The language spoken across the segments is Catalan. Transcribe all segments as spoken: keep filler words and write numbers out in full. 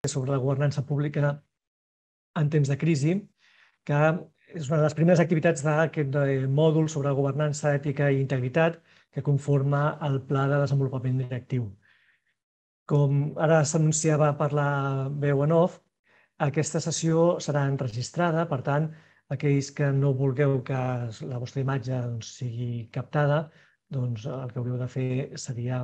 sobre la governança pública en temps de crisi, que és una de les primeres activitats d'aquest mòdul sobre governança, ètica i integritat que conforma el Pla de Desenvolupament Directiu. Com ara s'anunciava per la veu en off, aquesta sessió serà enregistrada, per tant, aquells que no vulgueu que la vostra imatge sigui captada, doncs el que hauríeu de fer seria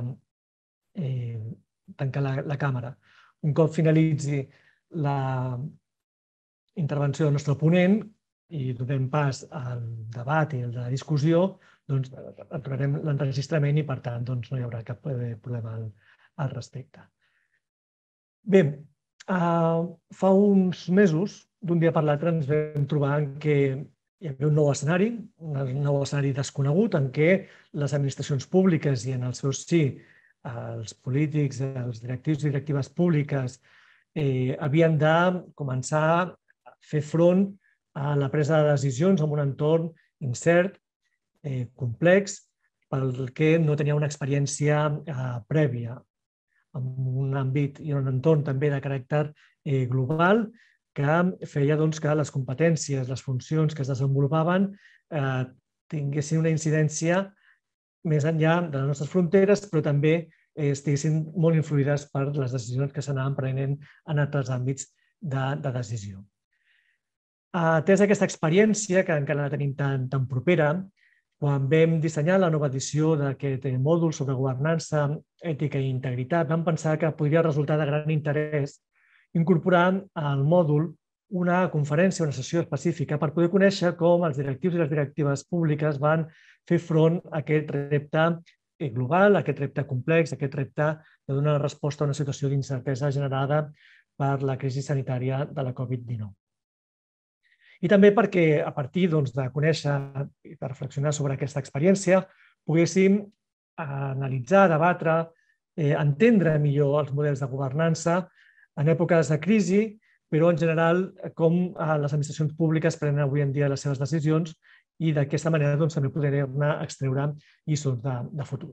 tancar la càmera. Un cop finalitzi la intervenció del nostre ponent i donem pas al debat i a la discussió, doncs aturarem l'enregistrament i, per tant, no hi haurà cap problema al respecte. Bé, fa uns mesos, d'un dia per l'altre, ens vam trobar que hi havia un nou escenari, un nou escenari desconegut, en què les administracions públiques i en el seu sí, els polítics, els directius i directives públiques havien de començar a fer front a la presa de decisions en un entorn incert, complex, pel que no tenia una experiència prèvia, en un àmbit i un entorn també de caràcter global que feia que les competències, les funcions que es desenvolupaven tinguessin una incidència més enllà de les nostres fronteres, però també estiguessin molt influïdes per les decisions que s'anaven prenent en altres àmbits de decisió. Atès aquesta experiència, que encara la tenim tan propera, quan vam dissenyar la nova edició d'aquest mòdul sobre governança, ètica i integritat, vam pensar que podria resultar de gran interès incorporar al mòdul una conferència, una sessió específica per poder conèixer com els directius i les directives públiques van fer front a aquest repte global, a aquest repte complex, a aquest repte de donar resposta a una situació d'incertesa generada per la crisi sanitària de la Covid dinou. I també perquè, a partir de conèixer i de reflexionar sobre aquesta experiència, poguéssim analitzar, debatre, entendre millor els models de governança en èpoques de crisi, però en general com les administracions públiques prenen avui en dia les seves decisions i d'aquesta manera també poder-ne extreure lliçons de futur.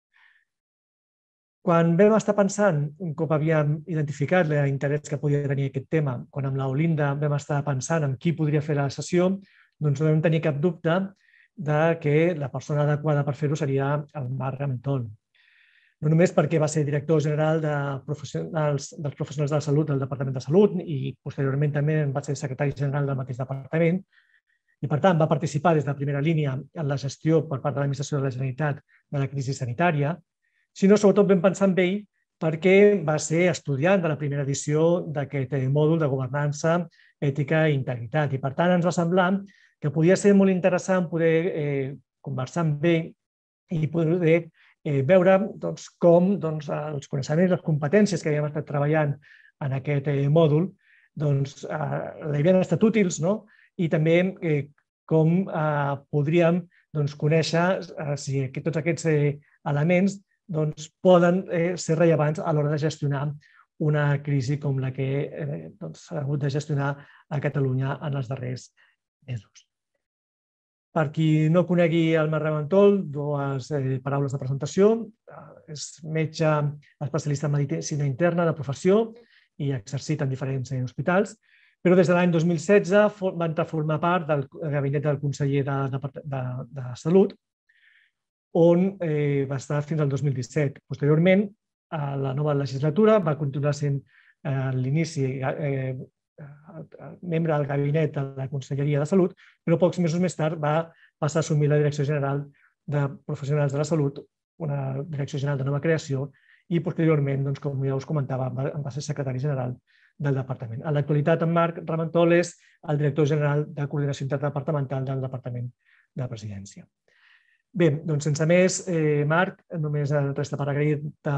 Quan vam estar pensant, un cop havíem identificat l'interès que podia tenir aquest tema, quan amb l'Olinda vam estar pensant en qui podria fer la sessió, doncs no vam tenir cap dubte que la persona adequada per fer-ho seria el Marc Ramentol. No només perquè va ser director general dels professionals de la salut del Departament de Salut i posteriorment també va ser secretari general del mateix departament i, per tant, va participar des de primera línia en la gestió per part de l'administració de la Generalitat de la crisi sanitària, sinó sobretot vam pensar en ell perquè va ser estudiant de la primera edició d'aquest mòdul de governança, ètica i integritat. I, per tant, ens va semblar que podia ser molt interessant poder conversar amb ell i poder veure com els coneixements, les competències que havíem estat treballant en aquest mòdul li havien estat útils i també com podríem conèixer si tots aquests elements poden ser rellevants a l'hora de gestionar una crisi com la que s'ha hagut de gestionar a Catalunya en els darrers mesos. Per qui no conegui el Marc Ramentol, dues paraules de presentació. És metge especialista en medicina interna de professió i ha exercit en diferents hospitals, però des de l'any dos mil setze va entrar a formar part del gabinet del conseller de Salut, on va estar fins al dos mil disset. Posteriorment, a la nova legislatura, va continuar sent a l'inici membre del gabinet de la Conselleria de Salut, però pocs mesos més tard va passar a assumir la Direcció General de Professionals de la Salut, una direcció general de nova creació, i posteriorment, com ja us comentava, va ser secretari general del departament. En l'actualitat, en Marc Ramentol és el director general de Coordinació Interdepartamental del Departament de la Presidència. Bé, doncs sense més, Marc, només resta per agrair-te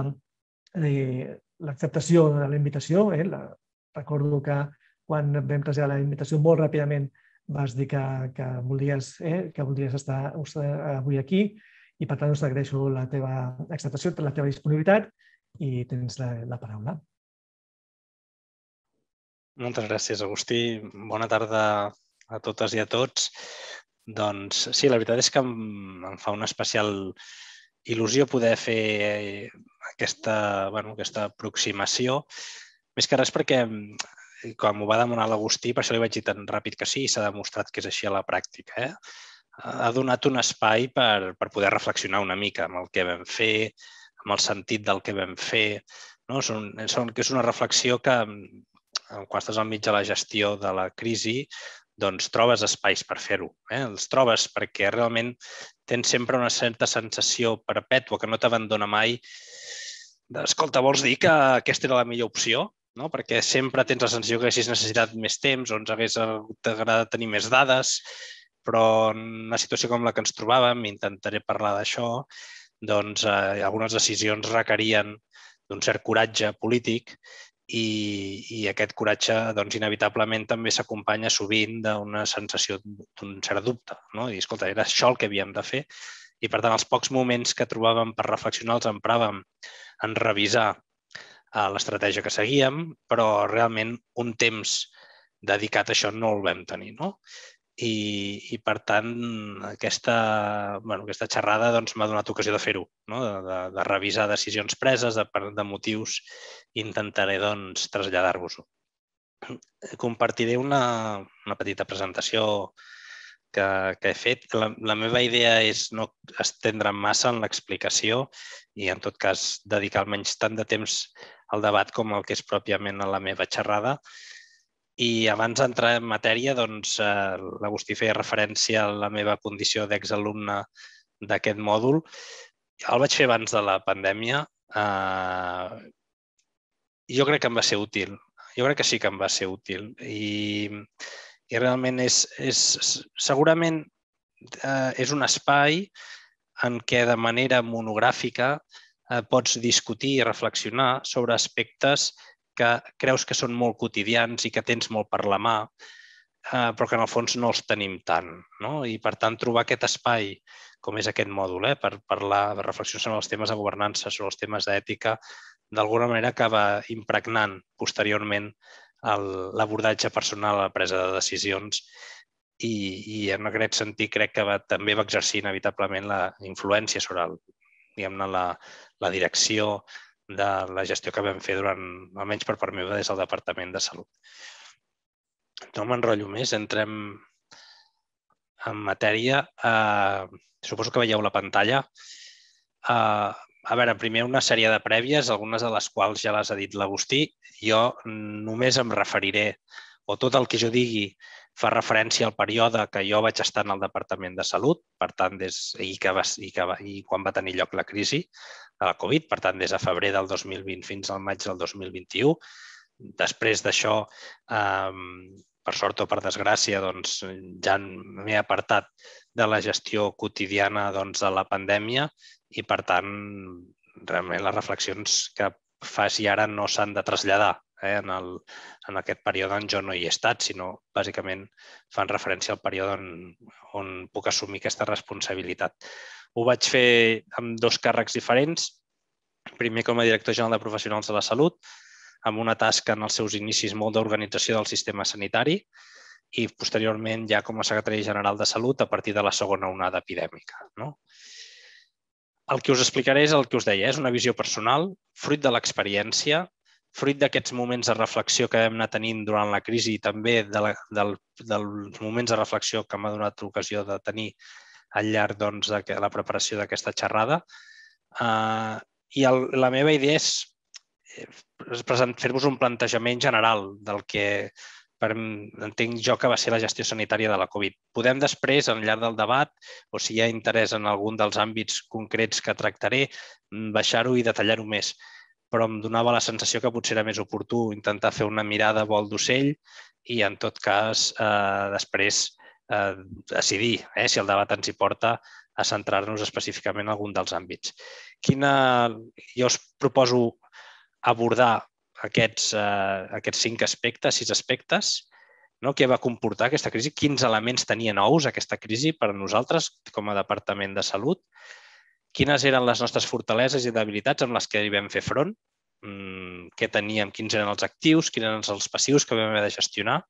l'acceptació de la invitació. Recordo que quan vam traslladar la invitació molt ràpidament vas dir que voldries estar avui aquí i per tant us agraeixo la teva acceptació, la teva disponibilitat i tens la paraula. Moltes gràcies, Agustí. Bona tarda a totes i a tots. Doncs sí, la veritat és que em fa una especial il·lusió poder fer aquesta aproximació Més que res perquè, quan m'ho va demanar l'Agustí, per això li vaig dir tan ràpid que sí, i s'ha demostrat que és així a la pràctica. Eh? Ha donat un espai per, per poder reflexionar una mica amb el que vam fer, amb el sentit del que vam fer. No? Són, són, que és una reflexió que, quan estàs al mig de la gestió de la crisi, doncs trobes espais per fer-ho. Eh? Els trobes perquè realment tens sempre una certa sensació perpètua que no t'abandona mai. Escolta, vols dir que aquesta era la millor opció? No? Perquè sempre tens la sensació que haguessis necessitat més temps o ens hagués agradat tenir més dades, però en una situació com la que ens trobàvem, intentaré parlar d'això, doncs eh, algunes decisions requerien d'un cert coratge polític i, i aquest coratge doncs, inevitablement també s'acompanya sovint d'una sensació d'un cert dubte. No? I, escolta, era això el que havíem de fer. I, per tant, els pocs moments que trobàvem per reflexionar els empràvem en revisar l'estratègia que seguíem, però realment un temps dedicat a això no el vam tenir. No? I, i per tant, aquesta, bueno, aquesta xerrada doncs, m'ha donat ocasió de fer-ho, no? de, de, de revisar decisions preses, de, de motius, i intentaré doncs, traslladar-vos-ho. Compartiré una, una petita presentació que, que he fet. La, la meva idea és no estendre massa en l'explicació i, en tot cas, dedicar almenys tant de temps al debat com el que és pròpiament a la meva xerrada. I abans d'entrar en matèria, doncs, eh, l'Agustí feia referència a la meva condició d'exalumne d'aquest mòdul. El vaig fer abans de la pandèmia. Eh, jo crec que em va ser útil. Jo crec que sí que em va ser útil. I, i realment és, és segurament eh, és un espai en què de manera monogràfica eh, pots discutir i reflexionar sobre aspectes que creus que són molt quotidians i que tens molt per la mà, eh, però que en el fons no els tenim tant. No? I, per tant, trobar aquest espai, com és aquest mòdul, eh, per parlar, per reflexionar sobre els temes de governança, sobre els temes d'ètica, d'alguna manera acaba impregnant posteriorment l'abordatge personal a la presa de decisions i, i en aquest sentit crec que va, també va exercir inevitablement la influència sobre el, diguem-ne, la, la direcció de la gestió que vam fer durant, almenys per part meva, des del Departament de Salut. No m'enrotllo més, entrem en matèria. Uh, suposo que veieu la pantalla. Uh, a veure, primer una sèrie de prèvies, algunes de les quals ja les ha dit l'Agustí. Jo només em referiré, o tot el que jo digui fa referència al període que jo vaig estar en el Departament de Salut, per tant, des, i, que va, i, que va, i quan va tenir lloc la crisi de la Covid, per tant, des de febrer del dos mil vint fins al maig del dos mil vint-i-u. Després d'això, eh, per sort o per desgràcia, doncs, ja m'he apartat de la gestió quotidiana doncs, de la pandèmia i, per tant, realment les reflexions que faci ara no s'han de traslladar. Eh, en, el, en aquest període on jo no hi he estat, sinó bàsicament fan referència al període on, on puc assumir aquesta responsabilitat. Ho vaig fer amb dos càrrecs diferents. Primer com a director general de professionals de la salut, amb una tasca en els seus inicis molt d'organització del sistema sanitari i posteriorment ja com a secretari general de salut a partir de la segona onada epidèmica. No? El que us explicaré és el que us deia, és una visió personal, fruit de l'experiència, fruit d'aquests moments de reflexió que vam anar tenint durant la crisi i també de la, del, dels moments de reflexió que m'ha donat l'ocasió de tenir al llarg doncs, de la preparació d'aquesta xerrada. Uh, I el, la meva idea és, és fer-vos un plantejament general del que per, entenc jo que va ser la gestió sanitària de la Covid. Podem després, al llarg del debat, o si hi ha interès en algun dels àmbits concrets que tractaré, baixar-ho i detallar-ho més. Però em donava la sensació que potser era més oportú intentar fer una mirada a vol d'ocell i, en tot cas, eh, després eh, decidir eh, si el debat ens hi porta a centrar-nos específicament en algun dels àmbits. Quina... Jo us proposo abordar aquests, eh, aquests cinc aspectes, sis aspectes, no? Què va comportar aquesta crisi, quins elements tenia nous aquesta crisi per a nosaltres com a Departament de Salut, quines eren les nostres fortaleses i debilitats amb les que hi vam fer front, què teníem, quins eren els actius, quins eren els passius que vam haver de gestionar,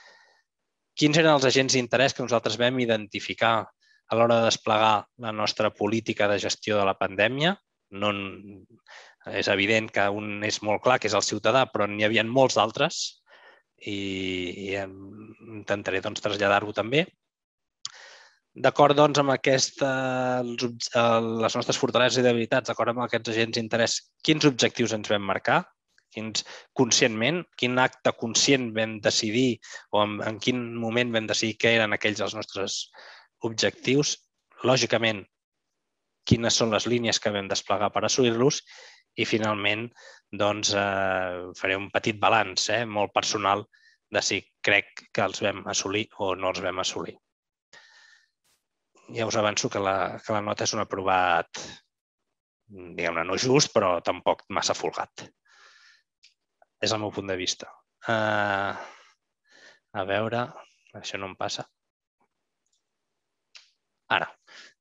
quins eren els agents d'interès que nosaltres vam identificar a l'hora de desplegar la nostra política de gestió de la pandèmia, no, És evident que un és molt clar, que és el ciutadà, però n'hi havia molts d'altres i, i intentaré doncs, traslladar-ho també. D'acord doncs, amb aquesta, les nostres fortaleses i debilitats, d'acord amb aquests agents d'interès, quins objectius ens vam marcar? Quins, conscientment, quin acte conscient vam decidir o en, en quin moment vam decidir què eren aquells els nostres objectius? Lògicament, quines són les línies que vam desplegar per assolir-los i, finalment, doncs, eh, faré un petit balanç eh, molt personal de si crec que els vam assolir o no els vam assolir. Ja us avanço que la, que la nota és un aprovat, diguem-ne, no just, però tampoc massa folgat. És el meu punt de vista. Uh, a veure, això no em passa. Ara,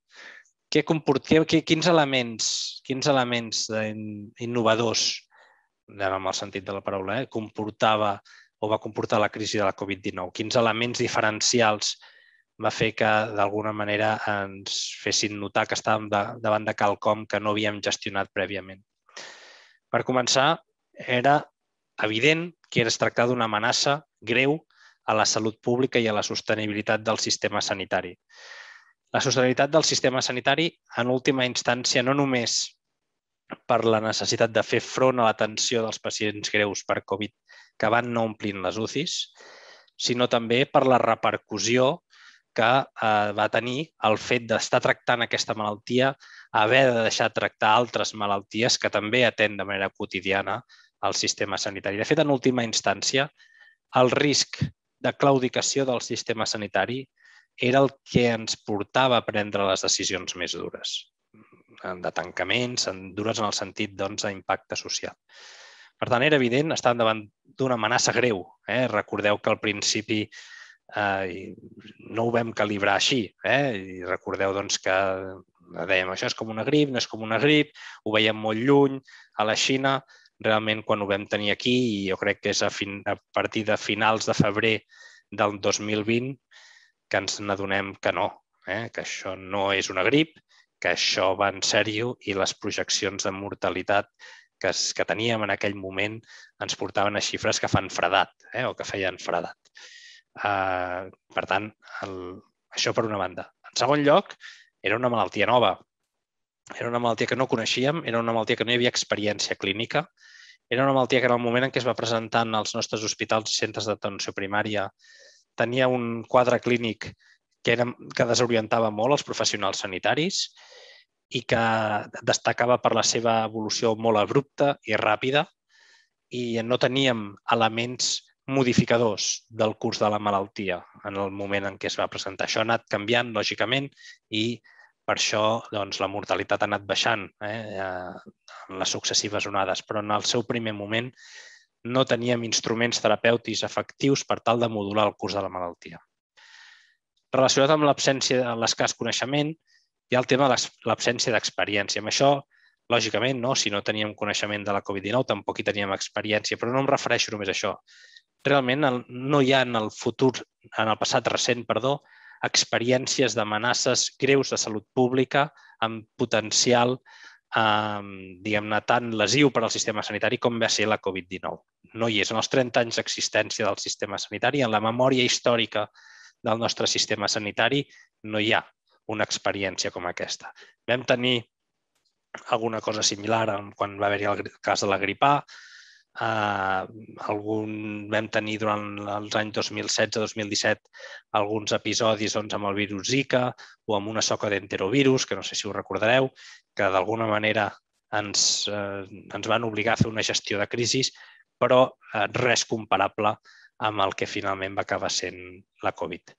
què comport, què, quins elements, quins elements innovadors, en el sentit de la paraula, eh, comportava o va comportar la crisi de la Covid dinou? Quins elements diferencials va fer que d'alguna manera ens fessin notar que estàvem de, davant de quelcom que no havíem gestionat prèviament? Per començar, era evident que es tractava d'una amenaça greu a la salut pública i a la sostenibilitat del sistema sanitari. La sostenibilitat del sistema sanitari, en última instància, no només per la necessitat de fer front a l'atenció dels pacients greus per Covid que van no omplint les U C Is, sinó també per la repercussió que eh, va tenir el fet d'estar tractant aquesta malaltia, haver de deixar tractar altres malalties que també atén de manera quotidiana al sistema sanitari. De fet, en última instància, el risc de claudicació del sistema sanitari era el que ens portava a prendre les decisions més dures, de tancaments, dures en el sentit d'impacte social. Per tant, era evident, estàvem davant d'una amenaça greu. Eh? Recordeu que al principi eh, no ho vam calibrar així. Eh? I recordeu doncs, que dèiem això és com una grip, no és com una grip, ho veiem molt lluny, a la Xina. Realment, quan ho vam tenir aquí, i jo crec que és a, fin, a partir de finals de febrer del dos mil vint, que ens n'adonem que no, eh? Que això no és una grip, que això va en sèrio i les projeccions de mortalitat que, que teníem en aquell moment ens portaven a xifres que fan fredat, eh? O que feien fredat. Uh, per tant, el, això per una banda. En segon lloc, era una malaltia nova. Era una malaltia que no coneixíem, era una malaltia que no hi havia experiència clínica, era una malaltia que en el moment en què es va presentar als nostres hospitals i centres d'atenció primària tenia un quadre clínic que, era, que desorientava molt els professionals sanitaris i que destacava per la seva evolució molt abrupta i ràpida i no teníem elements modificadors del curs de la malaltia en el moment en què es va presentar. Això ha anat canviant, lògicament, i per això doncs, la mortalitat ha anat baixant eh, en les successives onades, però en el seu primer moment no teníem instruments terapèutics efectius per tal de modular el curs de la malaltia. Relacionat amb l'absència de l'escàs coneixement, hi ha el tema de l'absència d'experiència. Amb això, lògicament, no? Si no teníem coneixement de la Covid dinou, tampoc hi teníem experiència, però no em refereixo només a això. Realment no hi ha en el futur, en el passat recent, perdó, experiències d'amenaces greus de salut pública amb potencial eh, diguem-ne, tan lesiu per al sistema sanitari com va ser la Covid dinou. No hi és. En els trenta anys d'existència del sistema sanitari, en la memòria històrica del nostre sistema sanitari, no hi ha una experiència com aquesta. Vam tenir alguna cosa similar quan va haver-hi el cas de la grip A, Uh, algun, vam tenir durant els anys dos mil setze dos mil disset alguns episodis doncs, amb el virus Zika o amb una soca d'enterovirus, que no sé si ho recordareu, que d'alguna manera ens, uh, ens van obligar a fer una gestió de crisis, però uh, res comparable amb el que finalment va acabar sent la Covid.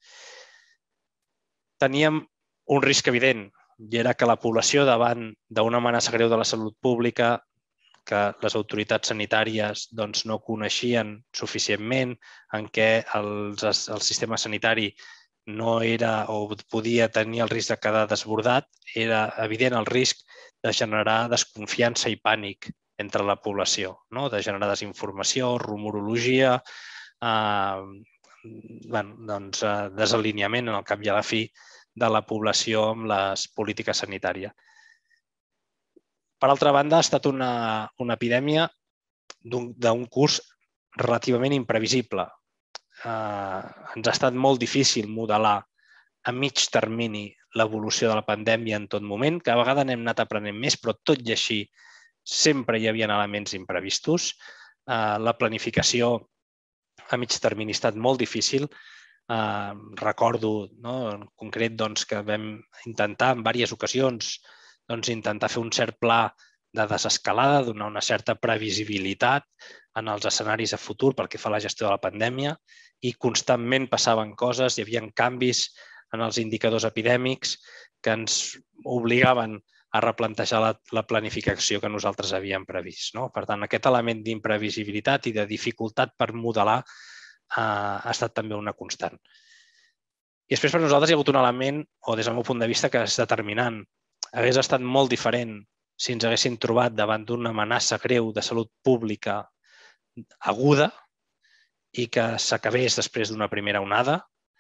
Teníem un risc evident, i era que la població davant d'una amenaça greu de la salut pública que les autoritats sanitàries doncs, no coneixien suficientment, en què els, el sistema sanitari no era o podia tenir el risc de quedar desbordat, era evident el risc de generar desconfiança i pànic entre la població, no? De generar desinformació, rumorologia, eh, bueno, doncs, eh, desalineament en el cap i a la fi de la població amb les polítiques sanitàries. Per altra banda, ha estat una, una epidèmia d'un curs relativament imprevisible. Eh, ens ha estat molt difícil modelar a mig termini l'evolució de la pandèmia en tot moment, que a vegades n'hem anat aprenent més, però tot i així sempre hi havia elements imprevistos. Eh, la planificació a mig termini ha estat molt difícil. Eh, recordo, no, en concret doncs, que vam intentar en diverses ocasions doncs, intentar fer un cert pla de desescalada, donar una certa previsibilitat en els escenaris a futur pel que fa a la gestió de la pandèmia, i constantment passaven coses, hi havia canvis en els indicadors epidèmics que ens obligaven a replantejar la, la planificació que nosaltres havíem previst. No? Per tant, aquest element d'imprevisibilitat i de dificultat per modelar eh, ha estat també una constant. I després per nosaltres hi ha hagut un element, o des del meu punt de vista, que és determinant. Hagués estat molt diferent si ens haguéssim trobat davant d'una amenaça greu de salut pública aguda i que s'acabés després d'una primera onada.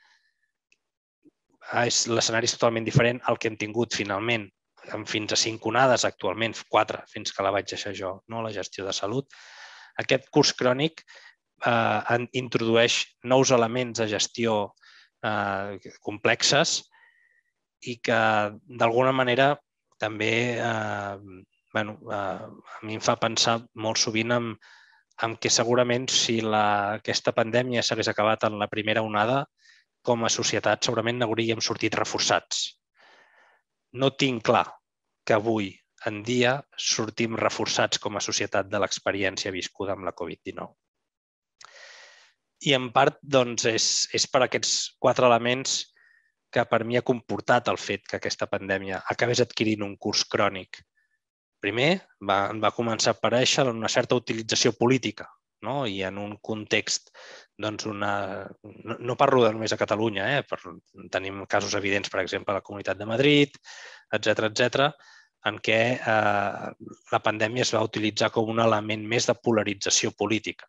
L'escenari és totalment diferent al que hem tingut finalment, amb fins a cinc onades actualment, quatre, fins que la vaig deixar jo, no? La gestió de salut. Aquest curs crònic eh, introdueix nous elements de gestió eh, complexes i que d'alguna manera també eh, bueno, eh, a mi em fa pensar molt sovint en, en que segurament si la, aquesta pandèmia s'hagués acabat en la primera onada, com a societat segurament n'hauríem sortit reforçats. No tinc clar que avui en dia sortim reforçats com a societat de l'experiència viscuda amb la Covid dinou. I en part doncs, és, és per aquests quatre elements que per mi ha comportat el fet que aquesta pandèmia acabés adquirint un curs crònic. Primer, va, va començar a aparèixer una certa utilització política, no? I en un context, doncs una... no, no parlo només a Catalunya, eh? Per, tenim casos evidents, per exemple, a la Comunitat de Madrid, etcètera, etcètera, en què eh, la pandèmia es va utilitzar com un element més de polarització política.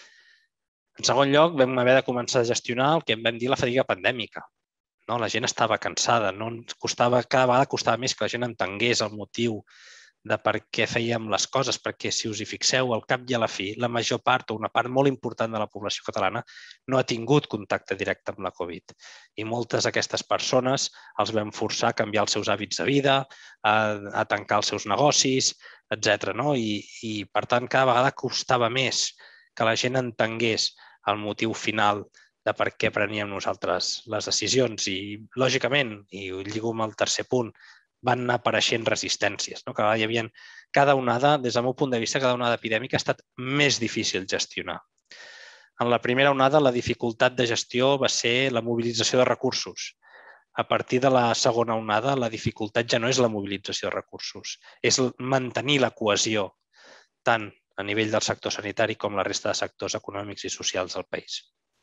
En segon lloc, vam haver de començar a gestionar el que en vam dir la fatiga pandèmica. No? La gent estava cansada, no ens costava, cada vegada costava més que la gent entengués el motiu de per què fèiem les coses, perquè si us hi fixeu, al cap i a la fi, la major part o una part molt important de la població catalana no ha tingut contacte directe amb la Covid. I moltes d'aquestes persones els vam forçar a canviar els seus hàbits de vida, a, a tancar els seus negocis, etcètera. No? I, I, per tant, cada vegada costava més que la gent entengués el motiu final de per què preníem nosaltres les decisions. I, lògicament, i ho lligo amb el tercer punt, van anar apareixent resistències. No? Cada, hi havia, cada onada, des del meu punt de vista, cada onada epidèmica ha estat més difícil gestionar. En la primera onada, la dificultat de gestió va ser la mobilització de recursos. A partir de la segona onada, la dificultat ja no és la mobilització de recursos, és mantenir la cohesió, tant a nivell del sector sanitari com la resta de sectors econòmics i socials del país.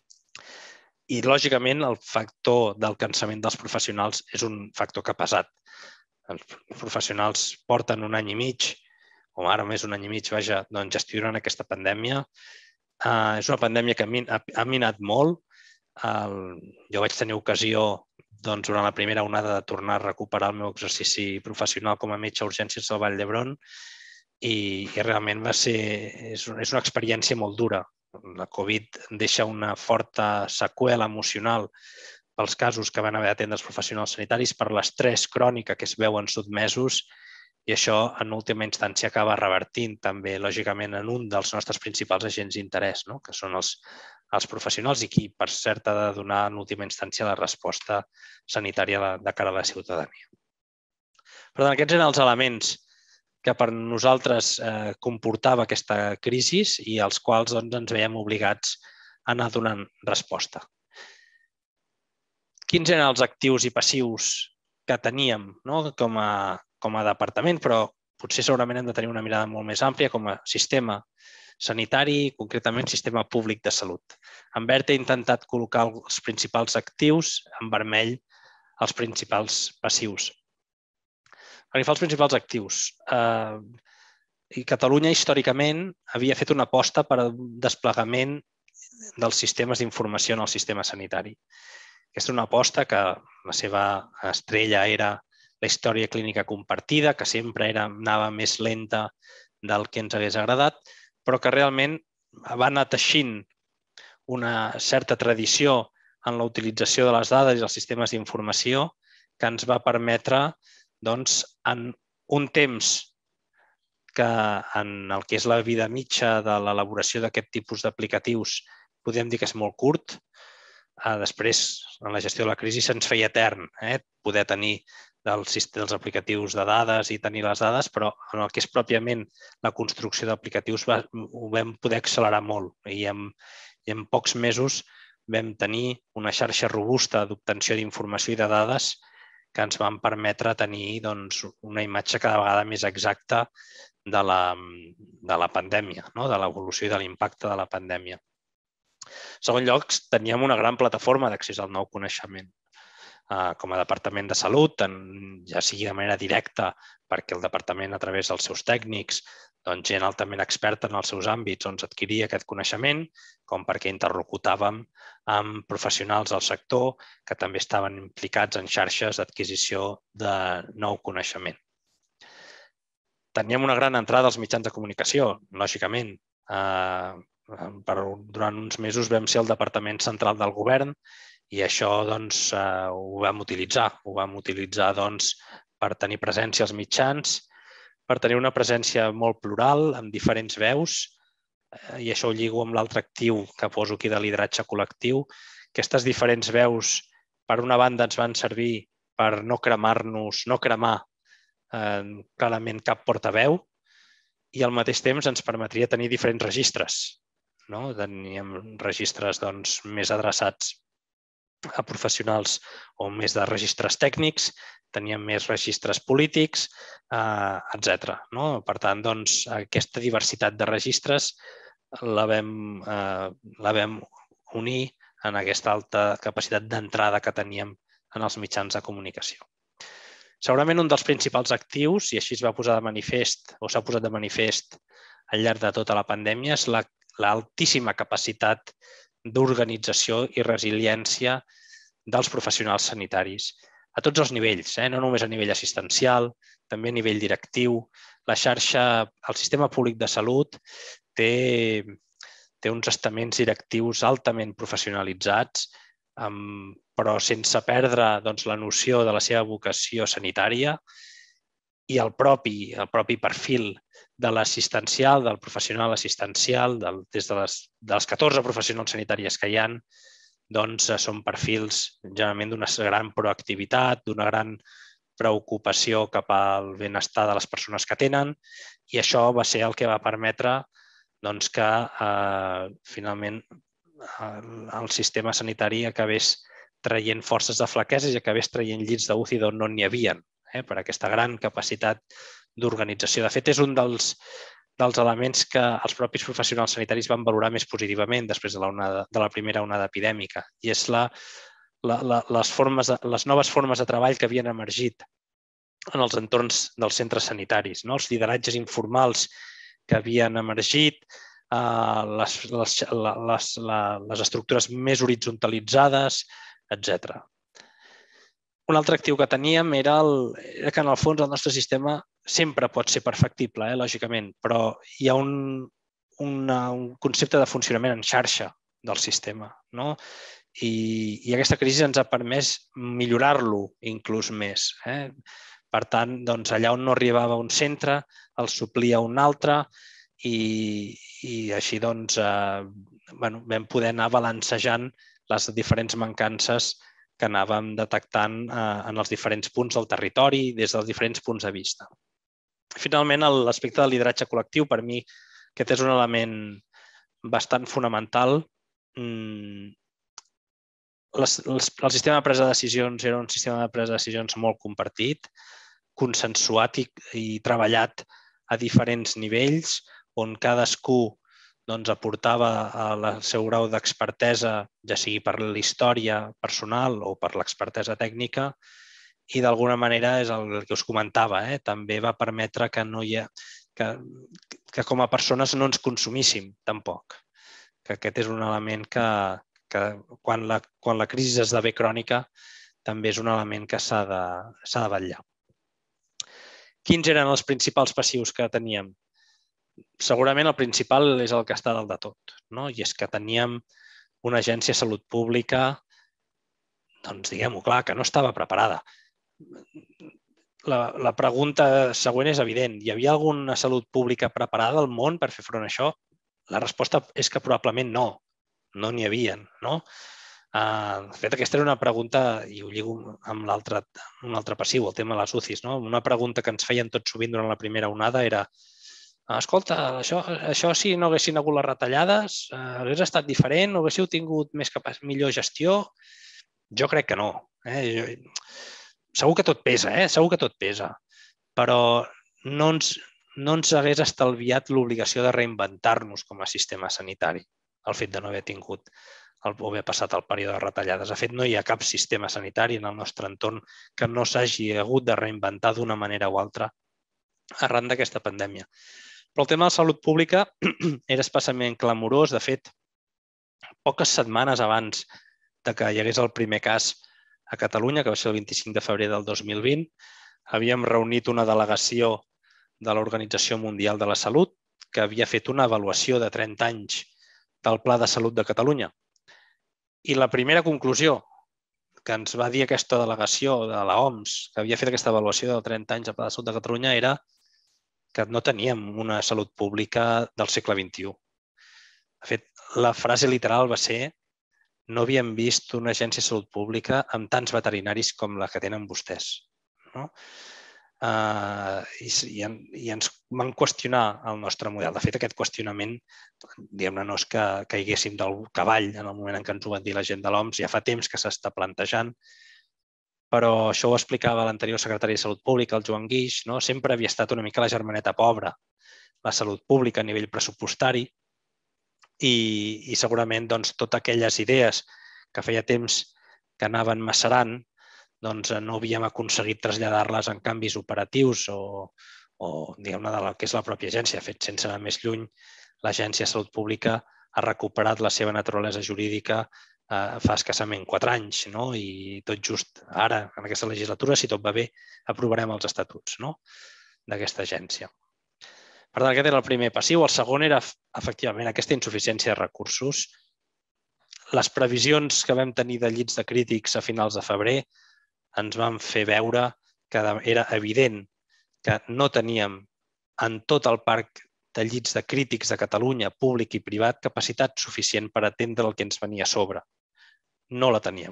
I, lògicament, el factor del cansament dels professionals és un factor que ha pesat. Els professionals porten un any i mig, o ara més un any i mig, vaja, doncs gestionant aquesta pandèmia. Uh, és una pandèmia que ha, ha minat molt. Uh, jo vaig tenir ocasió, doncs, durant la primera onada de tornar a recuperar el meu exercici professional com a metge a urgències del Vall d'Hebron i, i realment va ser, és, és una experiència molt dura. La Covid deixa una forta seqüela emocional pels casos que van haver d'atendre els professionals sanitaris, per l'estrès crònic que es veuen sotmesos, i això en última instància acaba revertint també, lògicament, en un dels nostres principals agents d'interès, no? Que són els, els professionals i qui, per cert, ha de donar en última instància la resposta sanitària de cara a la ciutadania. Per tant, aquests eren els elements que per nosaltres eh, comportava aquesta crisi i als quals doncs, ens veiem obligats a anar donant resposta. Quins eren els actius i passius que teníem, no? com, a, com a departament, però potser segurament hem de tenir una mirada molt més àmplia com a sistema sanitari, concretament sistema públic de salut. En verd he intentat col·locar els principals actius, en vermell els principals passius. Agafar els principals actius. Eh, i Catalunya històricament havia fet una aposta per al desplegament dels sistemes d'informació en el sistema sanitari. Aquesta és una aposta que la seva estrella era la història clínica compartida, que sempre era, anava més lenta del que ens hagués agradat, però que realment va anar teixint una certa tradició en la utilització de les dades i els sistemes d'informació que ens va permetre, doncs, en un temps que en el que és la vida mitja de l'elaboració d'aquest tipus d'aplicatius podem dir que és molt curt. Després, en la gestió de la crisi, se'ns feia etern eh? poder tenir dels, dels aplicatius de dades i tenir les dades, però en el que és pròpiament la construcció d'aplicatius ho vam poder accelerar molt i en, i en pocs mesos vam tenir una xarxa robusta d'obtenció d'informació i de dades que ens van permetre tenir doncs, una imatge cada vegada més exacta de la, de la pandèmia, no? De l'evolució i de l'impacte de la pandèmia. En segon lloc, teníem una gran plataforma d'accés al nou coneixement. Com a Departament de Salut, ja sigui de manera directa, perquè el departament, a través dels seus tècnics, doncs, gent altament experta en els seus àmbits, doncs, adquiria aquest coneixement, com perquè interlocutàvem amb professionals del sector que també estaven implicats en xarxes d'adquisició de nou coneixement. Teníem una gran entrada als mitjans de comunicació, lògicament. Durant uns mesos vam ser el departament central del govern i això doncs, ho vam utilitzar. Ho vam utilitzar doncs, per tenir presència als mitjans, per tenir una presència molt plural, amb diferents veus, i això ho lligo amb l'altre actiu que poso aquí de lideratge col·lectiu. Aquestes diferents veus, per una banda, ens van servir per no cremar-nos, no cremar eh, clarament cap portaveu, i al mateix temps ens permetria tenir diferents registres. No? Teníem registres doncs, més adreçats a professionals o més de registres tècnics, teníem més registres polítics, eh, etcètera. No? Per tant, doncs, aquesta diversitat de registres la vam, eh, la vam unir en aquesta alta capacitat d'entrada que teníem en els mitjans de comunicació. Segurament un dels principals actius, i així es va posar de manifest o s'ha posat de manifest al llarg de tota la pandèmia, és l'altíssima capacitat d'organització i resiliència dels professionals sanitaris a tots els nivells, eh? No només a nivell assistencial, també a nivell directiu. La xarxa, el sistema públic de salut té, té uns estaments directius altament professionalitzats, amb, però sense perdre doncs, la noció de la seva vocació sanitària i el propi, el propi perfil de l'assistencial, del professional assistencial, del, des de les, de les catorze professionals sanitàries que hi ha, doncs són perfils generalment d'una gran proactivitat, d'una gran preocupació cap al benestar de les persones que tenen, i això va ser el que va permetre doncs, que eh, finalment el sistema sanitari acabés traient forces de flaqueses i acabés traient llits d'U C I d'on no n'hi havia, eh, per aquesta gran capacitat d'organització. De fet, és un dels, dels elements que els propis professionals sanitaris van valorar més positivament després de la, onada, de la primera onada epidèmica, i és la, la, la, les, formes, les noves formes de treball que havien emergit en els entorns dels centres sanitaris, no? Els lideratges informals que havien emergit, Uh, les, les, les, les estructures més horitzontalitzades, etcètera. Un altre actiu que teníem era, el, era que en el fons el nostre sistema sempre pot ser perfectible, eh, lògicament, però hi ha un, una, un concepte de funcionament en xarxa del sistema, no? I, i aquesta crisi ens ha permès millorar-lo inclús més. Eh? Per tant, doncs, allà on no arribava un centre, el suplia un altre, i, i així doncs, eh, bueno, vam poder anar balancejant les diferents mancances que anàvem detectant eh, en els diferents punts del territori des dels diferents punts de vista. Finalment, l'aspecte del lideratge col·lectiu, per mi, aquest és un element bastant fonamental. Mm, les, les, el sistema de presa de decisions era un sistema de presa de decisions molt compartit, consensuat i, i treballat a diferents nivells, on cadascú doncs, aportava el seu grau d'expertesa, ja sigui per la història personal o per l'expertesa tècnica, i d'alguna manera és el que us comentava, eh? També va permetre que, no hi ha, que, que com a persones no ens consumíssim tampoc. Que aquest és un element que, que quan, la, quan la crisi esdevé crònica també és un element que s'ha de, s'ha de vetllar. quins eren els principals passius que teníem? Segurament el principal és el que està dalt de tot, no? I és que teníem una agència de salut pública, doncs diguem-ho clar, que no estava preparada. La, la pregunta següent és evident. Hi havia alguna salut pública preparada al món per fer front a això? La resposta és que probablement no. No n'hi havia, no? Uh, de fet, aquesta era una pregunta, i ho lligo amb l'altre un altre passiu, el tema de les U C Is, no? Una pregunta que ens feien tot sovint durant la primera onada era escolta, això, això si no haguessin hagut les retallades, uh, hagués estat diferent, o haguéssiu tingut més capaç, millor gestió? Jo crec que no. Eh? Jo, segur que tot pesa, eh? Segur que tot pesa, però no ens, no ens hagués estalviat l'obligació de reinventar-nos com a sistema sanitari, el fet de no haver tingut el, o haver passat el període de retallades. De fet, no hi ha cap sistema sanitari en el nostre entorn que no s'hagi hagut de reinventar d'una manera o altra arran d'aquesta pandèmia. Però el tema de la salut pública era especialment clamorós. De fet, poques setmanes abans de que hi hagués el primer cas a Catalunya, que va ser el vint-i-cinc de febrer del dos mil vint, havíem reunit una delegació de l'Organització Mundial de la Salut que havia fet una avaluació de trenta anys del Pla de Salut de Catalunya. I la primera conclusió que ens va dir aquesta delegació de l'O M S, que havia fet aquesta avaluació de trenta anys del Pla de Salut de Catalunya, era que no teníem una salut pública del segle vint-i-u. De fet, la frase literal va ser no havíem vist una agència de salut pública amb tants veterinaris com la que tenen vostès. No? Uh, i, i, I ens van qüestionar el nostre model. De fet, aquest qüestionament, diguem-ne, no és que caiguéssim del cavall en el moment en què ens ho van dir la gent de l'O M S, ja fa temps que s'està plantejant, però això ho explicava l'anterior secretari de Salut Pública, el Joan Guix, no? Sempre havia estat una mica la germaneta pobra, la salut pública a nivell pressupostari, i, i segurament doncs, totes aquelles idees que feia temps que anaven macerant doncs no havíem aconseguit traslladar-les en canvis operatius o, o diguem-ne, del que és la pròpia agència. De fet, sense anar més lluny, l'Agència de Salut Pública ha recuperat la seva naturalesa jurídica eh, fa escassament quatre anys, no? I tot just ara, en aquesta legislatura, si tot va bé, aprovarem els estatuts, no? D'aquesta agència. Per tant, aquest era el primer passiu. El segon era, efectivament, aquesta insuficiència de recursos. Les previsions que vam tenir de llits de crítics a finals de febrer ens van fer veure que era evident que no teníem en tot el parc de llits de crítics de Catalunya, públic i privat, capacitat suficient per atendre el que ens venia a sobre. No la teníem.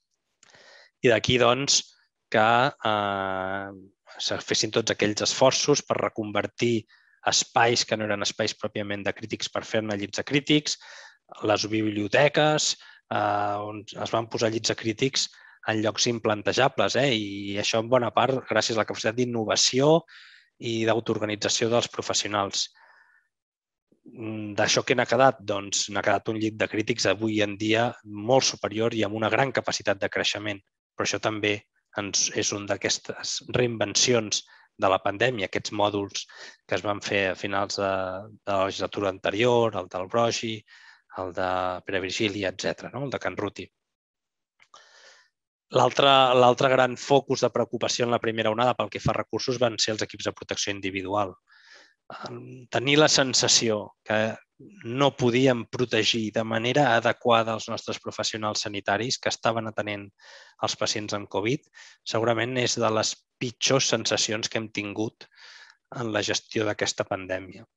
I d'aquí, doncs, que eh, se fessin tots aquells esforços per reconvertir espais que no eren espais pròpiament de crítics per fer-ne llits de crítics, les biblioteques, eh, on es van posar llits de crítics en llocs implantejables, eh? I això en bona part gràcies a la capacitat d'innovació i d'autoorganització dels professionals. D'això què n'ha quedat? Doncs n'ha quedat un llit de crítics avui en dia molt superior i amb una gran capacitat de creixement. Però això també ens, és una d'aquestes reinvencions de la pandèmia, aquests mòduls que es van fer a finals de, de la legislatura anterior, el del Brogi, el de Pere Virgili, etcètera, no? El de Can Ruti. L'altre gran focus de preocupació en la primera onada pel que fa a recursos van ser els equips de protecció individual. Tenir la sensació que no podíem protegir de manera adequada els nostres professionals sanitaris que estaven atenent els pacients amb Covid segurament és de les pitjors sensacions que hem tingut en la gestió d'aquesta pandèmia.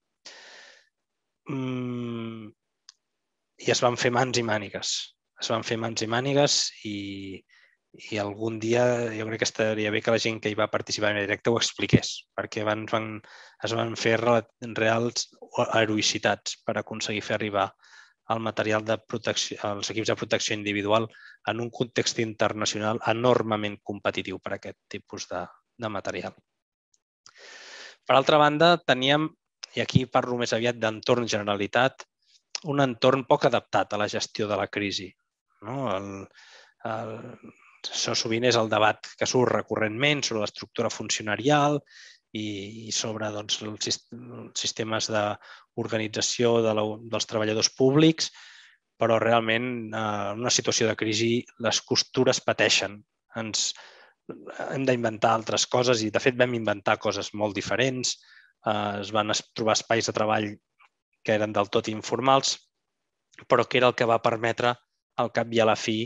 I es van fer mans i mànigues. Es van fer mans i mànigues i I algun dia jo crec que estaria bé que la gent que hi va participar en directe ho expliqués, perquè abans van, es van fer reals heroïcitats per aconseguir fer arribar el material de protecció, els equips de protecció individual en un context internacional enormement competitiu per a aquest tipus de, de material. Per altra banda, teníem, i aquí parlo més aviat d'entorn generalitat, un entorn poc adaptat a la gestió de la crisi. No? El, el, Això sovint és el debat que surt recurrentment sobre l'estructura funcionarial i sobre doncs, els sistemes d'organització de la, dels treballadors públics, però realment en una situació de crisi les costures pateixen. Ens, hem d'inventar altres coses i, de fet, vam inventar coses molt diferents. Es van trobar espais de treball que eren del tot informals, però que era el que va permetre, al cap i a la fi,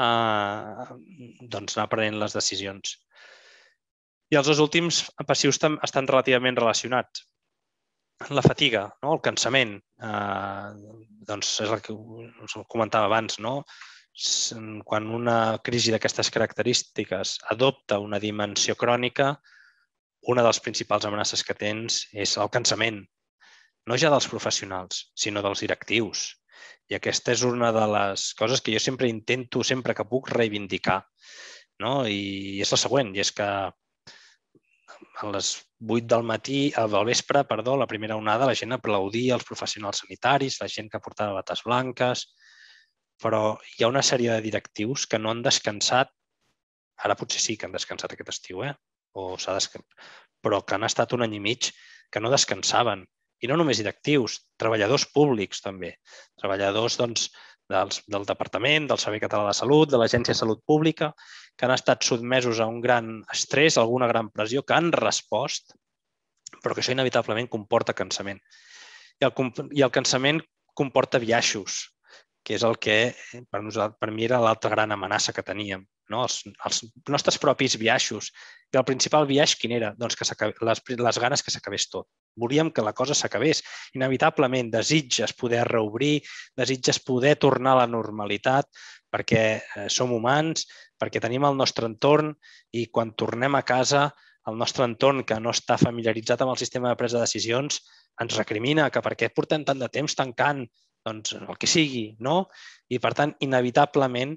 anar prenent les decisions. I els dos últims passius estan relativament relacionats. La fatiga, el cansament, doncs és el que us comentava abans, no? Quan una crisi d'aquestes característiques adopta una dimensió crònica, una de les principals amenaces que tens és el cansament, no ja dels professionals, sinó dels directius. I aquesta és una de les coses que jo sempre intento, sempre que puc, reivindicar. I és la següent, i és que a les vuit del matí, al vespre, perdó, la primera onada, la gent aplaudia els professionals sanitaris, la gent que portava bates blanques, però hi ha una sèrie de directius que no han descansat, ara potser sí que han descansat aquest estiu, eh? o s'ha descansat, però que han estat un any i mig que no descansaven. I no només directius, treballadors públics també, treballadors doncs, dels, del Departament, del Servei Català de Salut, de l'Agència de Salut Pública, que han estat sotmesos a un gran estrès, a alguna gran pressió, que han respost, però que això inevitablement comporta cansament. I el, i el cansament comporta biaixos, que és el que per, nosaltres, per mi era l'altra gran amenaça que teníem, no? els, els nostres propis biaixos. I el principal biaix quin era? Doncs que les, les ganes que s'acabés tot. Volíem que la cosa s'acabés. Inevitablement desitges poder reobrir, desitges poder tornar a la normalitat, perquè som humans, perquè tenim el nostre entorn i quan tornem a casa, el nostre entorn que no està familiaritzat amb el sistema de presa de decisions ens recrimina que per què portem tant de temps tancant, doncs el que sigui, no? I per tant, inevitablement,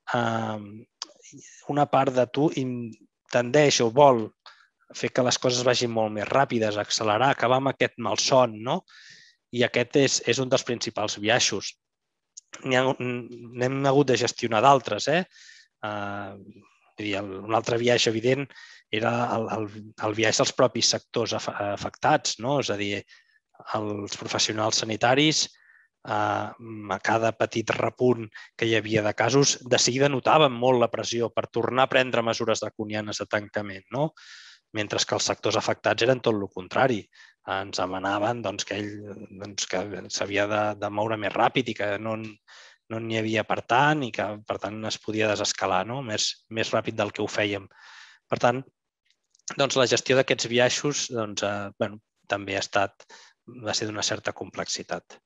una part de tu tendeix o vol fer que les coses vagin molt més ràpides, accelerar, acabar amb aquest malson, no? I aquest és, és un dels principals biaixos. N'hem hagut de gestionar d'altres, eh? Un altre biaix evident era el, el, el biaix dels propis sectors afectats, no? És a dir, els professionals sanitaris, a cada petit repunt que hi havia de casos, de seguida notàvem molt la pressió per tornar a prendre mesures draconianes de tancament, no? Mentre que els sectors afectats eren tot el contrari. Ens demanaven doncs, que ell doncs, que s'havia de, de moure més ràpid i que no no n'hi havia per tant i que, per tant, es podia desescalar, no? més, més ràpid del que ho fèiem. Per tant, doncs, la gestió d'aquests biaixos doncs, eh, bueno, també ha estat, va ser d'una certa complexitat.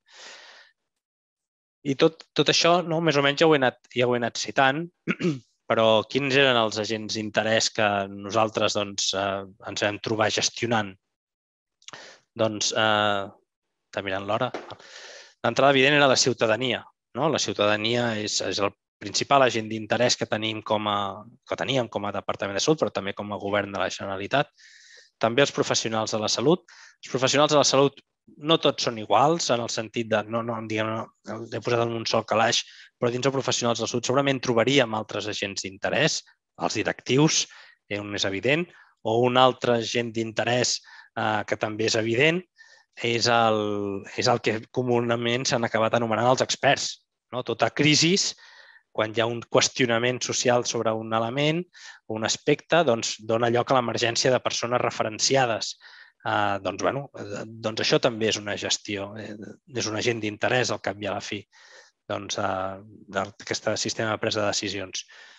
I tot, tot això, no, més o menys ja ho he anat, ja ho he anat citant, però quins eren els agents d'interès que nosaltres doncs, eh, ens vam trobar gestionant? Doncs, eh, està mirant l'hora. L'entrada evident era la ciutadania. No? La ciutadania és, és el principal agent d'interès que tenim com a, que teníem com a Departament de Salut, però també com a govern de la Generalitat. També els professionals de la salut. Els professionals de la salut no tots són iguals, en el sentit de, no, no, diguem, no, he posat en un sol calaix, però dins els professionals de la salut segurament trobaríem altres agents d'interès, els directius, un és evident, o un altre agent d'interès eh, que també és evident, és el, és el que comunament s'han acabat anomenant els experts. No? Tota crisi, quan hi ha un qüestionament social sobre un element o un aspecte, doncs dona lloc a l'emergència de persones referenciades. Eh, doncs, bueno, doncs això també és una gestió, eh, és un agent d'interès al cap i a la fi doncs, eh, d'aquest sistema de presa de decisions.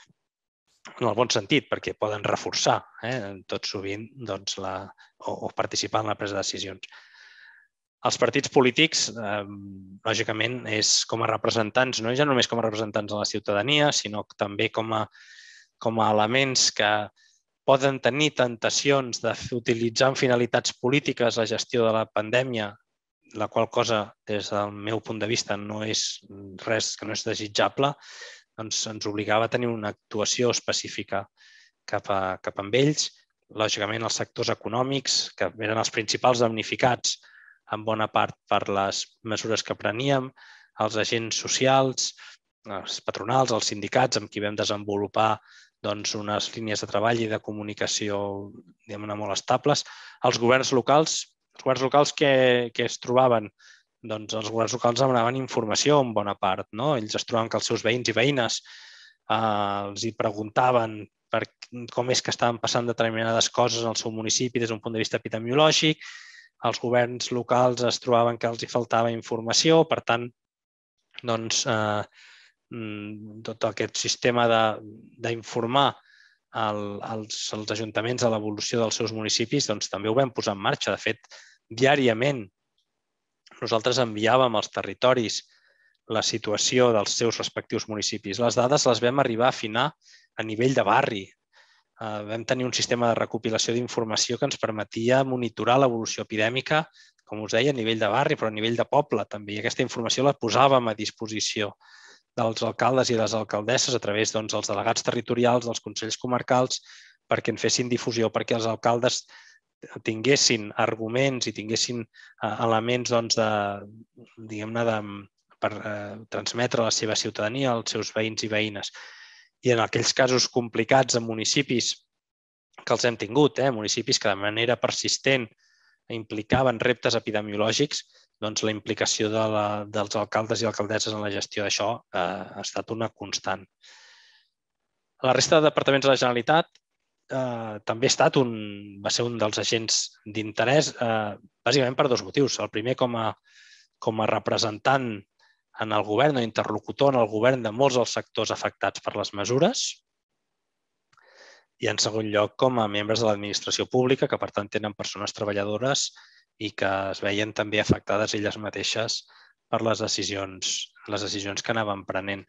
En el bon sentit, perquè poden reforçar eh, tot sovint doncs, la, o, o participar en la presa de decisions. Els partits polítics, eh, lògicament, és com a representants, no ja només com a representants de la ciutadania, sinó també com a, com a elements que poden tenir tentacions d'utilitzar en finalitats polítiques la gestió de la pandèmia, la qual cosa, des del meu punt de vista, no és res que no és desitjable, doncs ens obligava a tenir una actuació específica cap a, cap a ells. Lògicament, els sectors econòmics, que eren els principals damnificats en bona part per les mesures que preníem, els agents socials, els patronals, els sindicats, amb qui vam desenvolupar doncs, unes línies de treball i de comunicació diguem-ne molt estables, els governs locals, els governs locals que, que es trobaven, doncs els governs locals demanaven informació en bona part, no? Ells es trobaven que els seus veïns i veïnes eh, els hi preguntaven per com és que estaven passant determinades coses en el seu municipi des d'un punt de vista epidemiològic. Els governs locals es trobaven que els hi faltava informació, per tant, doncs, eh, tot aquest sistema d'informar el, els, els ajuntaments de l'evolució dels seus municipis doncs, també ho vam posar en marxa. De fet, diàriament nosaltres enviàvem als territoris la situació dels seus respectius municipis. Les dades les vam arribar a afinar a nivell de barri. Uh, vam tenir un sistema de recopilació d'informació que ens permetia monitorar l'evolució epidèmica, com us deia, a nivell de barri, però a nivell de poble també. I aquesta informació la posàvem a disposició dels alcaldes i les alcaldesses a través doncs, dels delegats territorials, dels consells comarcals, perquè en fessin difusió, perquè els alcaldes tinguessin arguments i tinguessin uh, elements doncs, de, diguem-ne, de, per uh, transmetre a la seva ciutadania, als seus veïns i veïnes. I en aquells casos complicats en municipis que els hem tingut, eh, municipis que de manera persistent implicaven reptes epidemiològics, doncs la implicació de la, dels alcaldes i alcaldesses en la gestió d'això eh, ha estat una constant. La resta de departaments de la Generalitat eh, també ha estat un, va ser un dels agents d'interès, eh, bàsicament per dos motius. El primer, com a, com a representant en el govern o interlocutor en el govern de molts dels sectors afectats per les mesures, i en segon lloc com a membres de l'administració pública, que per tant tenen persones treballadores i que es veien també afectades elles mateixes per les decisions, les decisions que anaven prenent.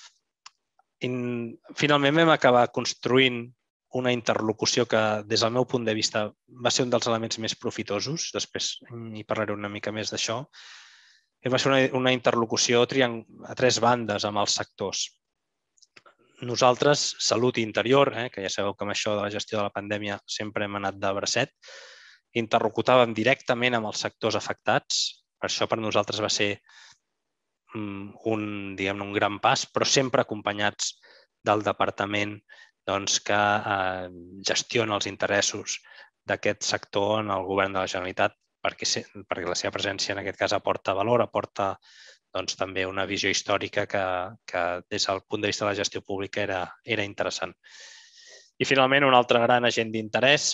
I finalment vam acabar construint una interlocució que, des del meu punt de vista, va ser un dels elements més profitosos. Després hi parlaré una mica més d'això. Va ser una, una interlocució a tres bandes amb els sectors. Nosaltres, Salut i Interior, eh, que ja sabeu que amb això de la gestió de la pandèmia sempre hem anat de bracet, interlocutàvem directament amb els sectors afectats. Per això per nosaltres va ser un, diguem-ne, un gran pas, però sempre acompanyats del departament doncs, que eh, gestiona els interessos d'aquest sector en el govern de la Generalitat, perquè, perquè la seva presència en aquest cas aporta valor, aporta doncs, també una visió històrica que, que des del punt de vista de la gestió pública era, era interessant. I finalment, un altre gran agent d'interès,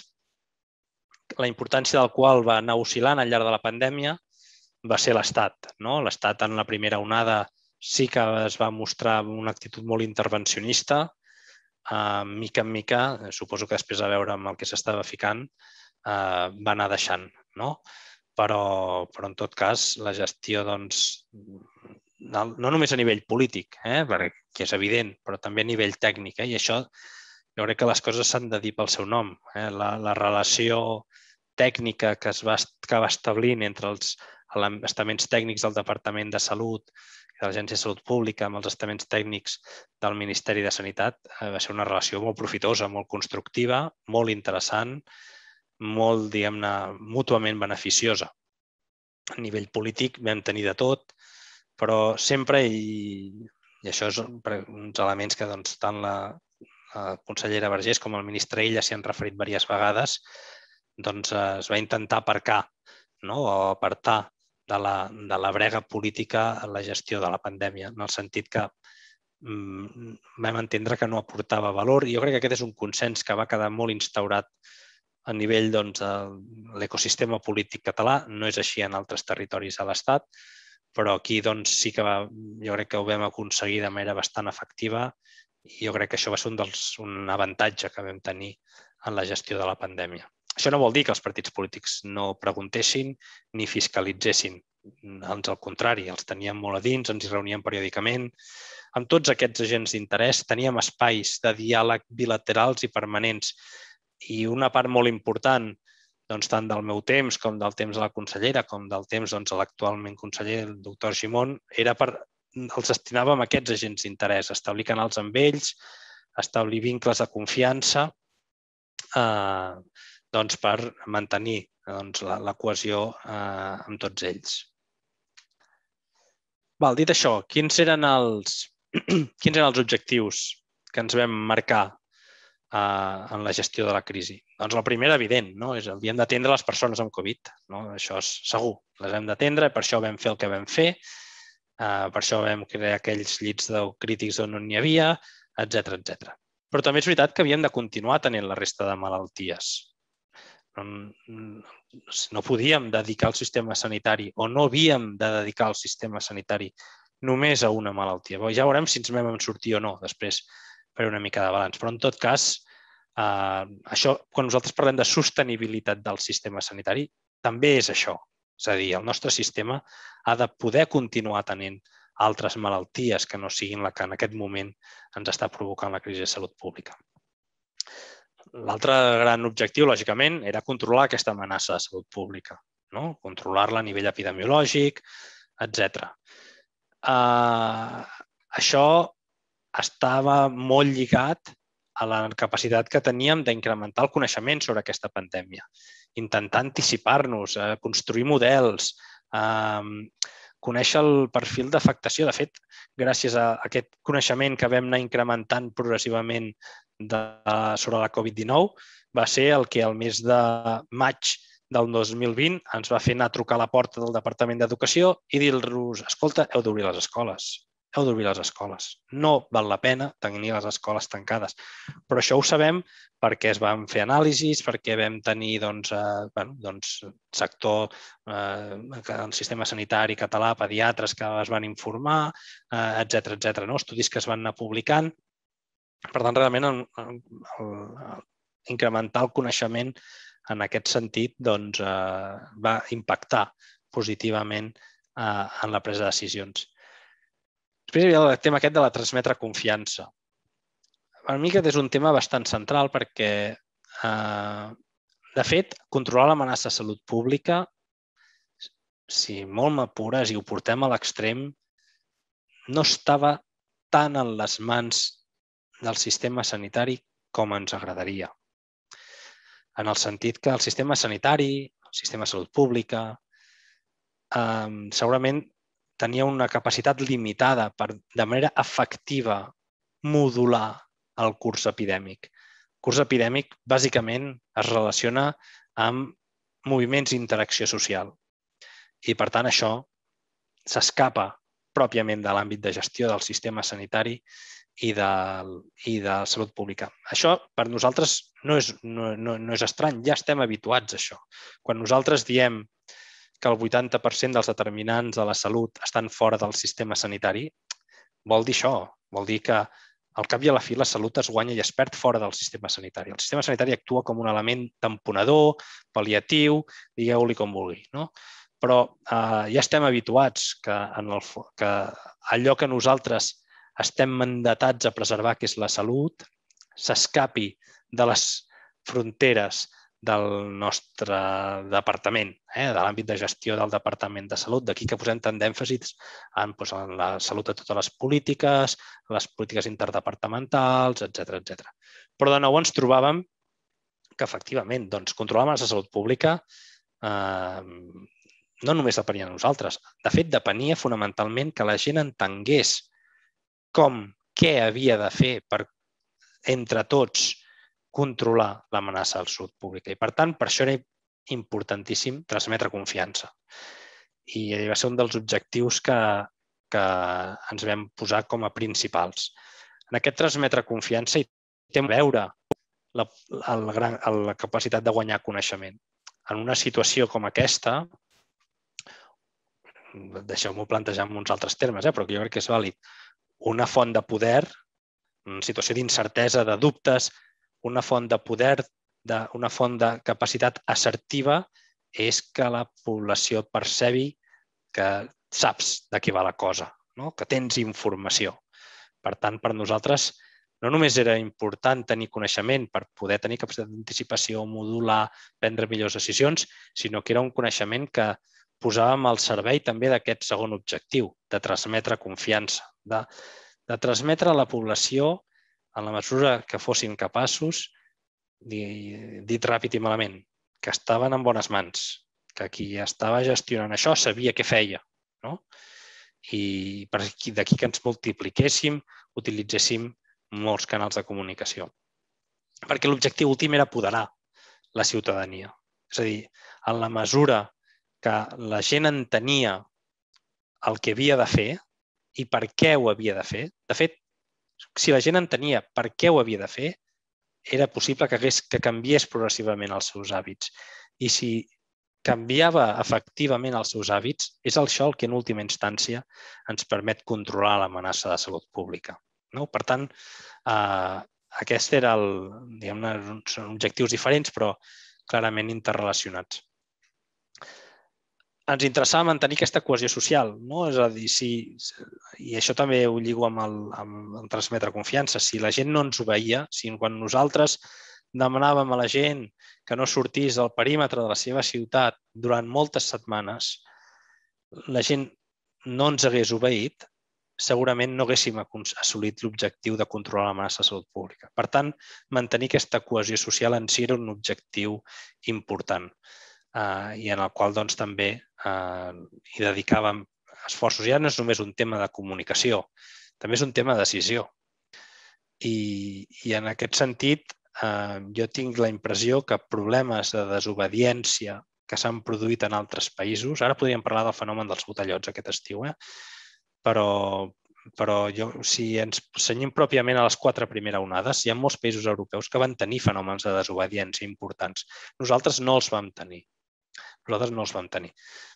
la importància del qual va anar oscil·lant al llarg de la pandèmia, va ser l'Estat. No? L'Estat en la primera onada sí que es va mostrar una actitud molt intervencionista, eh, mica en mica, suposo que després a veure amb el que s'estava ficant, eh, va anar deixant. No? Però, però en tot cas la gestió, doncs, no, no només a nivell polític, eh, perquè és evident, però també a nivell tècnic. Eh, I això jo crec que les coses s'han de dir pel seu nom. Eh, la, la relació tècnica que es va, que va establint entre els estaments tècnics del Departament de Salut i de l'Agència de Salut Pública amb els estaments tècnics del Ministeri de Sanitat eh, va ser una relació molt profitosa, molt constructiva, molt interessant, molt, diguem-ne, mútuament beneficiosa. A nivell polític vam tenir de tot, però sempre, i, i això és uns elements que doncs, tant la, la consellera Vergés com el ministre Illa s'hi han referit diverses vegades, doncs es va intentar aparcar, no? O apartar de la, de la brega política a la gestió de la pandèmia, en el sentit que mm, vam entendre que no aportava valor, i jo crec que aquest és un consens que va quedar molt instaurat a nivell doncs, de l'ecosistema polític català. No és així en altres territoris de l'Estat, però aquí doncs, sí que va, jo crec que ho vam aconseguir de manera bastant efectiva, i jo crec que això va ser un, dels, un avantatge que vam tenir en la gestió de la pandèmia. Això no vol dir que els partits polítics no preguntessin ni fiscalitzessin. Ans al contrari, els teníem molt a dins, ens hi reuníem periòdicament. Amb tots aquests agents d'interès teníem espais de diàleg bilaterals i permanents. I una part molt important, doncs, tant del meu temps com del temps de la consellera, com del temps doncs, de l'actualment conseller, el doctor Gimón, era per, els destinàvem a aquests agents d'interès, establir canals amb ells, establir vincles de confiança, eh, doncs, per mantenir doncs, la, la cohesió eh, amb tots ells. Val, dit això, quins eren els, quins eren els objectius que ens vam marcar en la gestió de la crisi? Doncs el primer, evident, no? És havíem d'atendre les persones amb Covid. No? Això és segur, les hem d'atendre, per això vam fer el que vam fer, per això vam crear aquells llits crítics on no n'hi havia, etcètera etcètera. Però també és veritat que havíem de continuar tenint la resta de malalties. No, no podíem dedicar el sistema sanitari o no havíem de dedicar el sistema sanitari només a una malaltia. Ja veurem si ens vam sortir o no, després faré una mica de balanç. Però en tot cas, eh, això, quan nosaltres parlem de sostenibilitat del sistema sanitari, també és això. És a dir, el nostre sistema ha de poder continuar tenint altres malalties que no siguin la que en aquest moment ens està provocant la crisi de salut pública. L'altre gran objectiu, lògicament, era controlar aquesta amenaça de salut pública, no? Controlar-la a nivell epidemiològic, etcètera. Uh, això estava molt lligat a la capacitat que teníem d'incrementar el coneixement sobre aquesta pandèmia, intentar anticipar-nos, uh, construir models, uh, conèixer el perfil d'afectació. De fet, gràcies a aquest coneixement que vam anar incrementant progressivament de, sobre la Covid dinou, va ser el que al mes de maig del dos mil vint ens va fer anar a trucar a la porta del Departament d'Educació i dir-los, escolta, heu d'obrir les escoles, heu d'obrir les escoles. No val la pena tenir les escoles tancades. Però això ho sabem perquè es van fer anàlisis, perquè vam tenir doncs, eh, bueno, doncs, sector, eh, el sistema sanitari català, pediatres que es van informar, eh, etcètera, etcètera, no? Estudis que es van anar publicant. Per tant, realment, el, el, el, incrementar el coneixement en aquest sentit doncs, eh, va impactar positivament eh, en la presa de decisions. Després hi havia el tema aquest de la transmetre confiança. Per mi aquest és un tema bastant central perquè, eh, de fet, controlar l'amenaça de salut pública, si molt m'apures i ho portem a l'extrem, no estava tan en les mans del sistema sanitari com ens agradaria. En el sentit que el sistema sanitari, el sistema de salut pública, eh, segurament tenia una capacitat limitada per, de manera efectiva, modular el curs epidèmic. El curs epidèmic, bàsicament, es relaciona amb moviments d'interacció social. I, per tant, això s'escapa pròpiament de l'àmbit de gestió del sistema sanitari i de, i de salut pública. Això, per nosaltres, no és, no, no, no és estrany, ja estem habituats a això. Quan nosaltres diem que el vuitanta per cent dels determinants de la salut estan fora del sistema sanitari, vol dir això, vol dir que al cap i a la fi la salut es guanya i es perd fora del sistema sanitari. El sistema sanitari actua com un element tamponador, pal·liatiu, digueu-li com vulgui, no? Però eh, ja estem habituats que, en el, que allò que nosaltres estem mandatats a preservar, que és la salut, s'escapi de les fronteres del nostre departament, eh, de l'àmbit de gestió del Departament de Salut. D'aquí que posem tant d'èmfasis en, doncs, en la salut de totes les polítiques, les polítiques interdepartamentals, etcètera, etcètera. Però de nou ens trobàvem que, efectivament, doncs, controlar l'amenaça de salut pública eh, no només depenia de nosaltres. De fet, depenia fonamentalment que la gent entengués com, què havia de fer per, entre tots, controlar l'amenaça de la salut pública. I, per tant, per això era importantíssim transmetre confiança. I va ser un dels objectius que, que ens vam posar com a principals. En aquest transmetre confiança hi té a veure la, el gran, la capacitat de guanyar coneixement. En una situació com aquesta, deixeu-m'ho plantejar en uns altres termes, eh, però jo crec que és vàlid, una font de poder, una situació d'incertesa, de dubtes, una font de poder, de, una font de capacitat assertiva és que la població percebi que saps de què va la cosa, no? Que tens informació. Per tant, per nosaltres no només era important tenir coneixement per poder tenir capacitat d'anticipació, modular, prendre millors decisions, sinó que era un coneixement que posàvem al servei també d'aquest segon objectiu, de transmetre confiança, de, de transmetre a la població en la mesura que fossin capaços, dit ràpid i malament, que estaven en bones mans, que qui estava gestionant això sabia què feia, no? I d'aquí que ens multipliquéssim, utilitzéssim molts canals de comunicació. Perquè l'objectiu últim era apoderar la ciutadania. És a dir, en la mesura que la gent entenia el que havia de fer i per què ho havia de fer. De fet, si la gent entenia per què ho havia de fer, era possible que, hagués, que canviés progressivament els seus hàbits. I si canviava efectivament els seus hàbits, és això el que en última instància ens permet controlar l'amenaça de salut pública. No? Per tant, eh, aquest era el, diguem-ne, són objectius diferents, però clarament interrelacionats. Ens interessava mantenir aquesta cohesió social, no? És a dir, si, i això també ho lligo amb el, amb el transmetre confiança, si la gent no ens obeïa, si quan nosaltres demanàvem a la gent que no sortís del perímetre de la seva ciutat durant moltes setmanes, la gent no ens hagués obeït, segurament no haguéssim assolit l'objectiu de controlar l'amenaça de salut pública. Per tant, mantenir aquesta cohesió social en si era un objectiu important eh, i en el qual doncs, també eh, hi dedicàvem esforços. Ja no és només un tema de comunicació, també és un tema de decisió. I, i en aquest sentit, eh, jo tinc la impressió que problemes de desobediència que s'han produït en altres països, ara podríem parlar del fenomen dels botellots aquest estiu, eh? però, però jo, si ens cenyim pròpiament a les quatre primeres onades, hi ha molts països europeus que van tenir fenòmens de desobediència importants. Nosaltres no els vam tenir. Nosaltres no els vam tenir.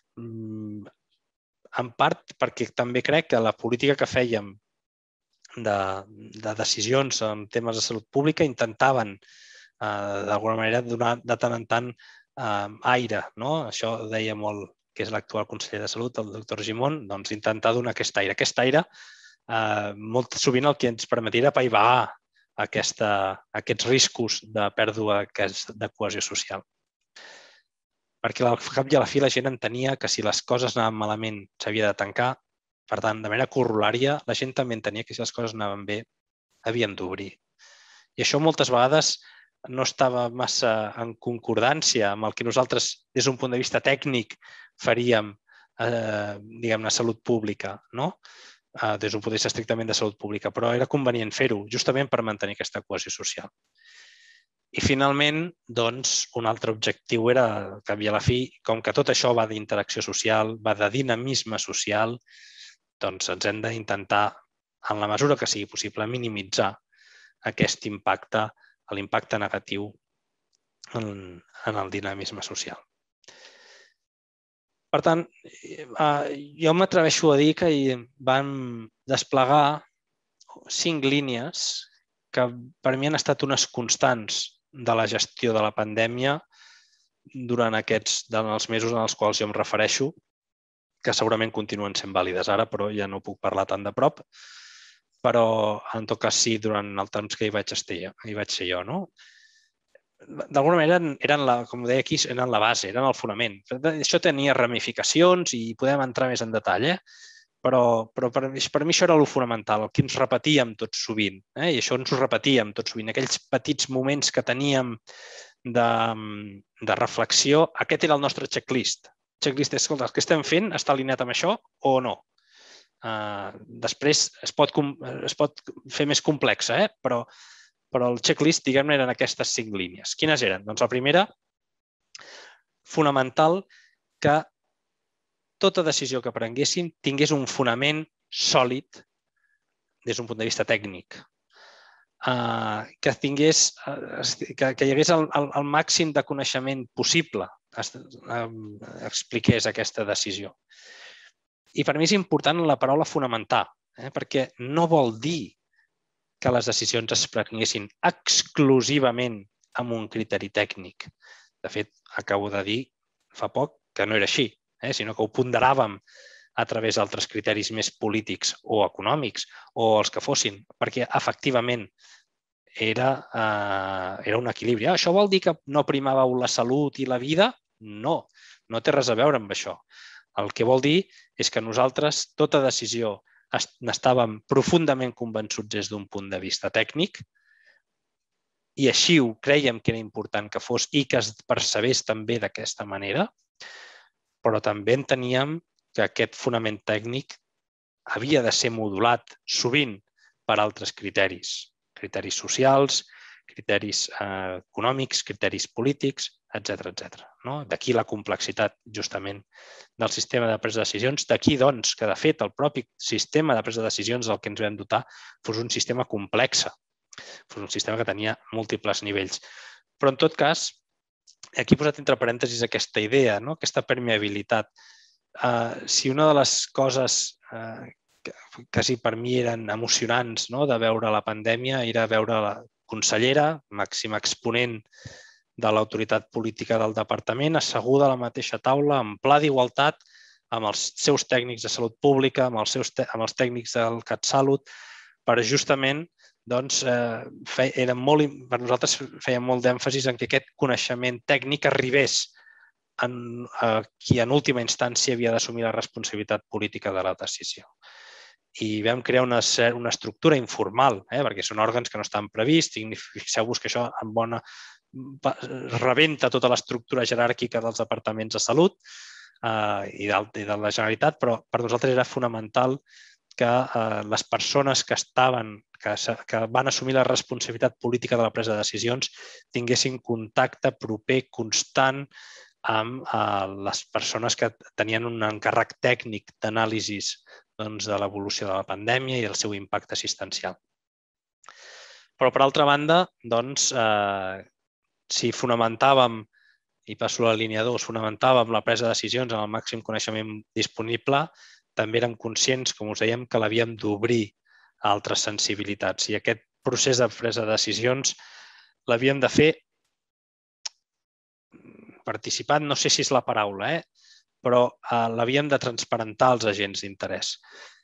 En part perquè també crec que la política que fèiem de, de decisions en temes de salut pública intentaven eh, d'alguna manera donar de tant en tant eh, aire. No? Això deia molt que és l'actual conseller de Salut, el doctor Gimón, doncs intentar donar aquest aire. Aquest aire, eh, molt sovint el que ens permetia apaivagar aquesta, aquests riscos de pèrdua de cohesió social. Perquè al cap i a la fi la gent entenia que si les coses anaven malament s'havia de tancar, per tant, de manera corolària, la gent també entenia que si les coses anaven bé havien d'obrir. I això moltes vegades no estava massa en concordància amb el que nosaltres, des d'un punt de vista tècnic, faríem, eh, diguem-ne, salut pública, no? Eh, des d'un punt de vista estrictament de salut pública, però era convenient fer-ho, justament per mantenir aquesta cohesió social. I finalment, doncs, un altre objectiu era, al cap i a la fi, com que tot això va d'interacció social, va de dinamisme social, doncs ens hem d'intentar, en la mesura que sigui possible, minimitzar aquest impacte, l'impacte negatiu en, en el dinamisme social. Per tant, jo m'atreveixo a dir que vam desplegar cinc línies que per mi han estat unes constants de la gestió de la pandèmia durant aquests dels mesos en els quals jo em refereixo, que segurament continuen sent vàlides ara, però ja no puc parlar tan de prop, però en tot cas sí, durant el temps que hi vaig estar, hi vaig ser jo, no? D'alguna manera, eren la, com deia aquí, eren la base, eren el fonament. Això tenia ramificacions i podem entrar més en detall, eh? però, però per, per mi això era el fonamental, el que ens repetíem tot sovint. Eh? I això ens ho repetíem tot sovint. Aquells petits moments que teníem de, de reflexió, aquest era el nostre checklist. El checklist és, escolta, el que estem fent està alineat amb això o no? Uh, després es pot, es pot fer més complexa, eh? però, però el checklist, diguem-ne, eren aquestes cinc línies. Quines eren? Doncs la primera, fonamental que tota decisió que prenguéssim tingués un fonament sòlid des d'un punt de vista tècnic. Uh, que, tingués, uh, que, que hi hagués el, el, el màxim de coneixement possible uh, expliqués aquesta decisió. I per mi és important la paraula fonamentar, eh? perquè no vol dir que les decisions es prenguessin exclusivament amb un criteri tècnic. De fet, acabo de dir fa poc que no era així, eh? sinó que ho ponderàvem a través d'altres criteris més polítics o econòmics o els que fossin, perquè efectivament era, eh, era un equilibri. Això vol dir que no primàveu la salut i la vida? No, no té res a veure amb això. El que vol dir és que nosaltres, tota decisió, n'estàvem profundament convençuts des d'un punt de vista tècnic i així ho crèiem que era important que fos i que es percebés també d'aquesta manera, però també enteníem que aquest fonament tècnic havia de ser modulat sovint per altres criteris, criteris socials, criteris eh, econòmics, criteris polítics, etcètera, etcètera. No? D'aquí la complexitat, justament, del sistema de presa de decisions. D'aquí, doncs, que, de fet, el propi sistema de presa de decisions del que ens vam dotar fos un sistema complex, fos un sistema que tenia múltiples nivells. Però, en tot cas, aquí he posat entre parèntesis aquesta idea, no? Aquesta permeabilitat. Uh, si una de les coses uh, que quasi per mi eren emocionants, no?, de veure la pandèmia era veure la consellera, màxim exponent de l'autoritat política del departament, asseguda a la mateixa taula, en pla d'igualtat, amb els seus tècnics de salut pública, amb els, seus amb els tècnics del CatSalut, per justament, doncs, eh, fe, era molt, per nosaltres fèiem molt d'èmfasis en que aquest coneixement tècnic arribés en, a qui en última instància havia d'assumir la responsabilitat política de la decisió. I vam crear una, una estructura informal, eh, perquè són òrgans que no estan prevists, i fixeu-vos que això en bona rebenta tota l'estructura jeràrquica dels departaments de salut eh, i, de, i de la Generalitat, però per nosaltres era fonamental que eh, les persones que estaven, que, que van assumir la responsabilitat política de la presa de decisions tinguessin contacte proper, constant, amb eh, les persones que tenien un encàrrec tècnic d'anàlisis doncs, de l'evolució de la pandèmia i el seu impacte assistencial. Però, per altra banda, doncs, eh, si fonamentàvem, i passo a la línia dos, fonamentàvem la presa de decisions amb el màxim coneixement disponible, també érem conscients, com us dèiem, que l'havíem d'obrir a altres sensibilitats. I aquest procés de presa de decisions l'havíem de fer participant, no sé si és la paraula, eh? però eh, l'havíem de transparentar als agents d'interès.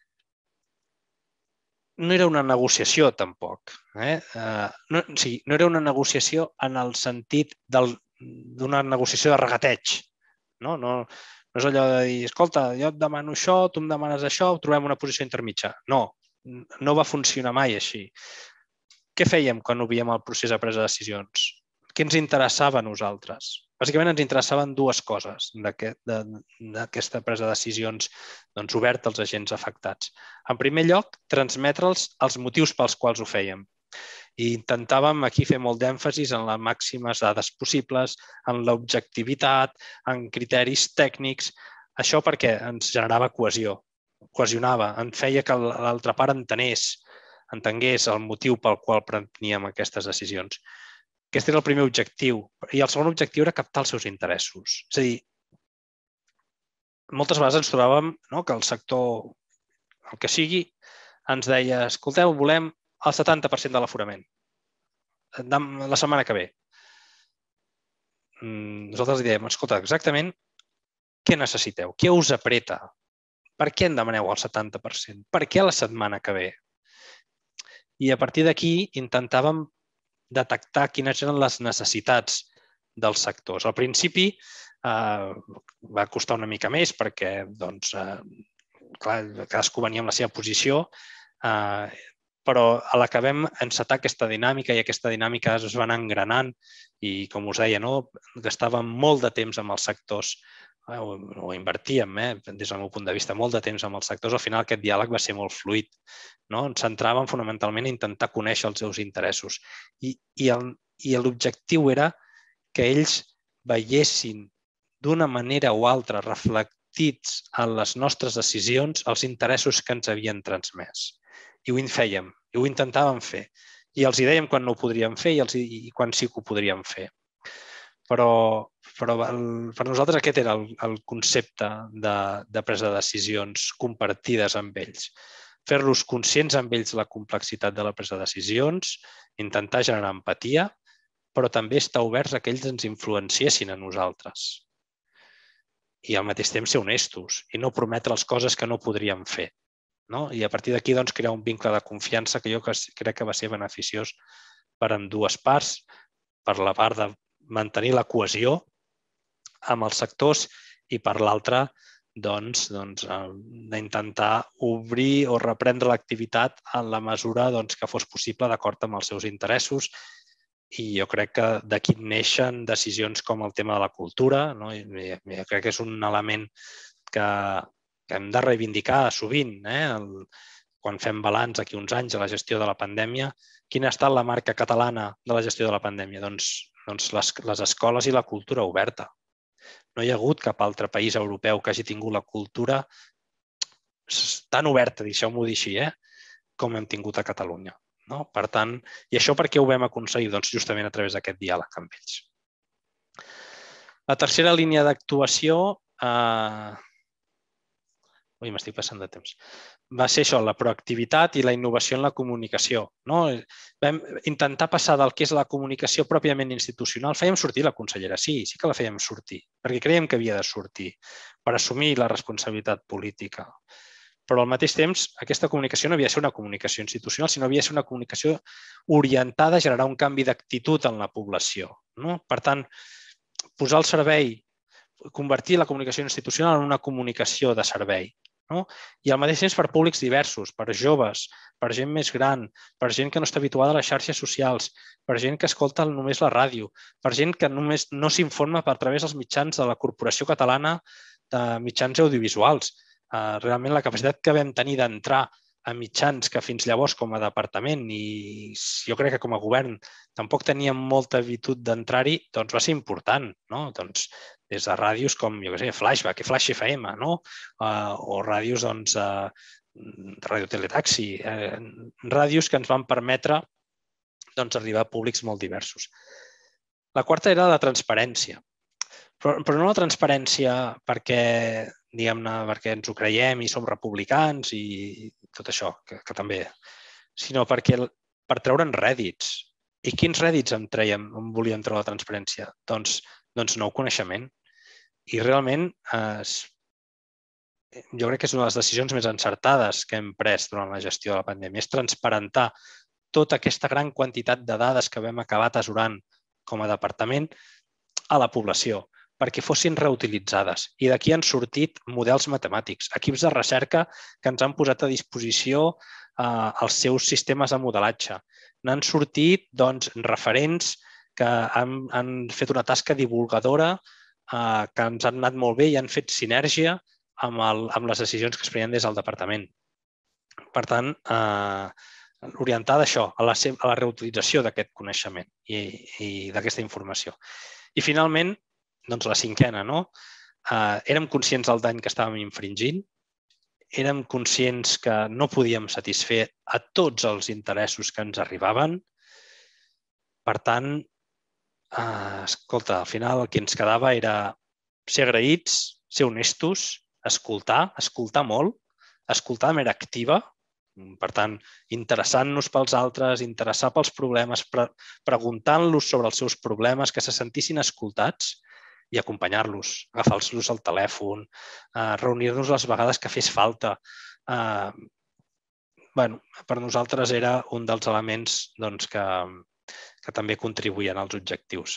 No era una negociació, tampoc. Eh? Eh, no, o sigui, no era una negociació en el sentit d'una negociació de regateig. No? No, no és allò de dir, escolta, jo et demano això, tu em demanes això, trobem una posició intermitja. No, no va funcionar mai així. Què fèiem quan obríem el procés de presa de decisions? Què ens interessava a nosaltres? Bàsicament ens interessaven dues coses d'aquesta presa de decisions doncs, oberta als agents afectats. En primer lloc, transmetre'ls els motius pels quals ho fèiem. I intentàvem aquí fer molt d'èmfasis en les màximes dades possibles, en l'objectivitat, en criteris tècnics. Això perquè ens generava cohesió, cohesionava, en feia que l'altra part entenés, entengués el motiu pel qual preníem aquestes decisions. Aquest era el primer objectiu. I el segon objectiu era captar els seus interessos. És a dir, moltes vegades ens trobàvem no, que el sector, el que sigui, ens deia, escolteu, volem el setanta per cent de l'aforament la setmana que ve. Nosaltres dèiem, escolta, exactament què necessiteu? Què us apreta? Per què en demaneu el setanta per cent? Per què la setmana que ve? I a partir d'aquí intentàvem detectar quines eren les necessitats dels sectors. Al principi eh, va costar una mica més perquè doncs, eh, clar, cadascú venia amb la seva posició, eh, però a la que vam encetar aquesta dinàmica i aquesta dinàmica es va anar engranant i, com us deia, no, gastàvem molt de temps amb els sectors, eh, o, o invertíem, eh, des del meu punt de vista, molt de temps amb els sectors. Al final aquest diàleg va ser molt fluid. No? Ens centràvem fonamentalment a intentar conèixer els seus interessos. I, i l'objectiu era que ells veiessin d'una manera o altra reflectits en les nostres decisions els interessos que ens havien transmès. I ho fèiem, i ho intentàvem fer. I els hi dèiem quan no ho podríem fer i, els, i quan sí que ho podríem fer. Però, però el, per nosaltres aquest era el, el concepte de, de presa de decisions compartides amb ells. Fer-los conscients amb ells la complexitat de la presa de decisions, intentar generar empatia, però també estar oberts a que ells ens influenciessin a nosaltres. I al mateix temps ser honestos i no prometre les coses que no podríem fer. No? I a partir d'aquí doncs, crear un vincle de confiança que jo crec que va ser beneficiós per ambdues parts, per la part de mantenir la cohesió amb els sectors i per l'altra doncs, doncs, d'intentar obrir o reprendre l'activitat en la mesura doncs, que fos possible d'acord amb els seus interessos. I jo crec que d'aquí neixen decisions com el tema de la cultura. No? I jo crec que és un element que, que hem de reivindicar sovint. Eh? El, quan fem balanç aquí uns anys a la gestió de la pandèmia, Quina ha estat la marca catalana de la gestió de la pandèmia? Doncs, doncs les, les escoles i la cultura oberta. No hi ha hagut cap altre país europeu que hagi tingut la cultura tan oberta, deixeu-m'ho dir així, eh? com hem tingut a Catalunya. No? Per tant, i això per què ho vam aconseguir? Doncs justament a través d'aquest diàleg amb ells. La tercera línia d'actuació, eh... ui, m'estic passant de temps, va ser això, la proactivitat i la innovació en la comunicació. No? Vam intentar passar del que és la comunicació pròpiament institucional. Fèiem sortir la consellera, sí, sí que la fèiem sortir, perquè creiem que havia de sortir per assumir la responsabilitat política. Però al mateix temps, aquesta comunicació no havia de ser una comunicació institucional, sinó havia de ser una comunicació orientada a generar un canvi d'actitud en la població. No? Per tant, posar el servei, convertir la comunicació institucional en una comunicació de servei. No? I al mateix temps per públics diversos, per joves, per gent més gran, per gent que no està habituada a les xarxes socials, per gent que escolta només la ràdio, per gent que només no s'informa per través dels mitjans de la Corporació Catalana de Mitjans Audiovisuals. Realment la capacitat que vam tenir d'entrar a mitjans que fins llavors com a departament i jo crec que com a govern tampoc teníem molta habitud d'entrar-hi, doncs va ser important, no? Doncs des de ràdios com, jo què sé, Flashback, Flash F M, no? Uh, o ràdios, doncs, uh, Ràdio Teletaxi, uh, ràdios que ens van permetre doncs, arribar a públics molt diversos. La quarta era la transparència. Però, però no la transparència perquè, diguem-ne, perquè ens ho creiem i som republicans i tot això, que, que també, sinó perquè per treure'n rèdits. I quins rèdits en traiem, en volíem treure la transparència? Doncs, doncs nou coneixement. I realment eh, jo crec que és una de les decisions més encertades que hem pres durant la gestió de la pandèmia, és transparentar tota aquesta gran quantitat de dades que vam acabar atesorant com a departament a la població, perquè fossin reutilitzades. I d'aquí han sortit models matemàtics, equips de recerca que ens han posat a disposició eh, els seus sistemes de modelatge. N'han sortit doncs, referents que han, han fet una tasca divulgadora eh, que ens han anat molt bé i han fet sinergia amb, el, amb les decisions que es prenien des del departament. Per tant, eh, orientada a això, a la, a la reutilització d'aquest coneixement i, i d'aquesta informació. I finalment, doncs la cinquena, no? Eh, érem conscients del dany que estàvem infringint, érem conscients que no podíem satisfer a tots els interessos que ens arribaven. Per tant, eh, escolta, al final el que ens quedava era ser agraïts, ser honestos, escoltar, escoltar molt, escoltar de manera activa, per tant, interessant-nos pels altres, interessar pels problemes, pre preguntant-los sobre els seus problemes, que se sentissin escoltats i acompanyar-los, agafar-los al telèfon, eh, reunir-nos les vegades que fes falta. Eh, bueno, per nosaltres era un dels elements doncs, que, que també contribuïen als objectius.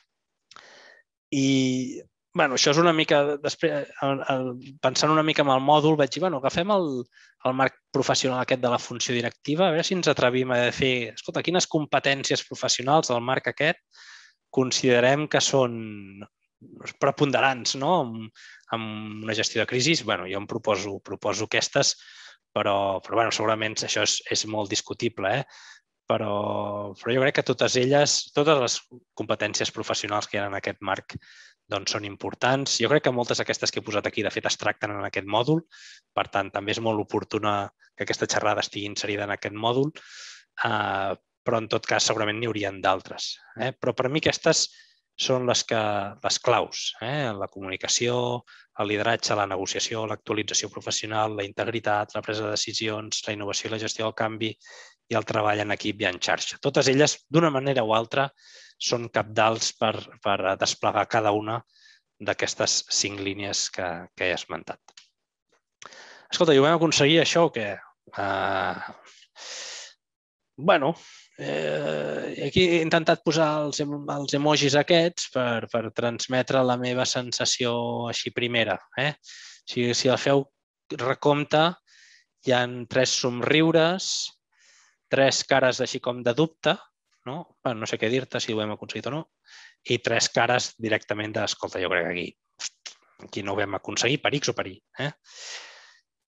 I bueno, això és una mica, després, pensant una mica en el mòdul, vaig dir, bueno, agafem el, el marc professional aquest de la funció directiva, a veure si ens atrevim a fer, escolta, quines competències professionals del marc aquest considerem que són preponderants, no? amb, amb una gestió de crisi. Bueno, jo em proposo, proposo aquestes, però, però bueno, segurament això és, és molt discutible, eh? Però, però jo crec que totes elles, totes les competències professionals que hi ha en aquest marc doncs són importants. Jo crec que moltes d'aquestes que he posat aquí, de fet, es tracten en aquest mòdul. Per tant, també és molt oportuna que aquesta xerrada estigui inserida en aquest mòdul, eh, però en tot cas segurament n'hi haurien d'altres. Eh? Però per mi aquestes són les, que, les claus. Eh? La comunicació, el lideratge, la negociació, l'actualització professional, la integritat, la presa de decisions, la innovació i la gestió del canvi i el treball en equip i en xarxa. Totes elles, d'una manera o altra, són cabdals per, per desplegar cada una d'aquestes cinc línies que, que he esmentat. Escolta, i ho vam aconseguir això o què? Uh, bueno, eh, aquí he intentat posar els, els emojis aquests per, per transmetre la meva sensació així primera. Eh? Si, si la feu recompte, hi ha tres somriures, tres cares així com de dubte, no? Bueno, no sé què dir-te, si ho hem aconseguit o no, i tres cares directament de, escolta, jo crec que aquí, aquí no ho vam aconseguir per X o per Y. Eh?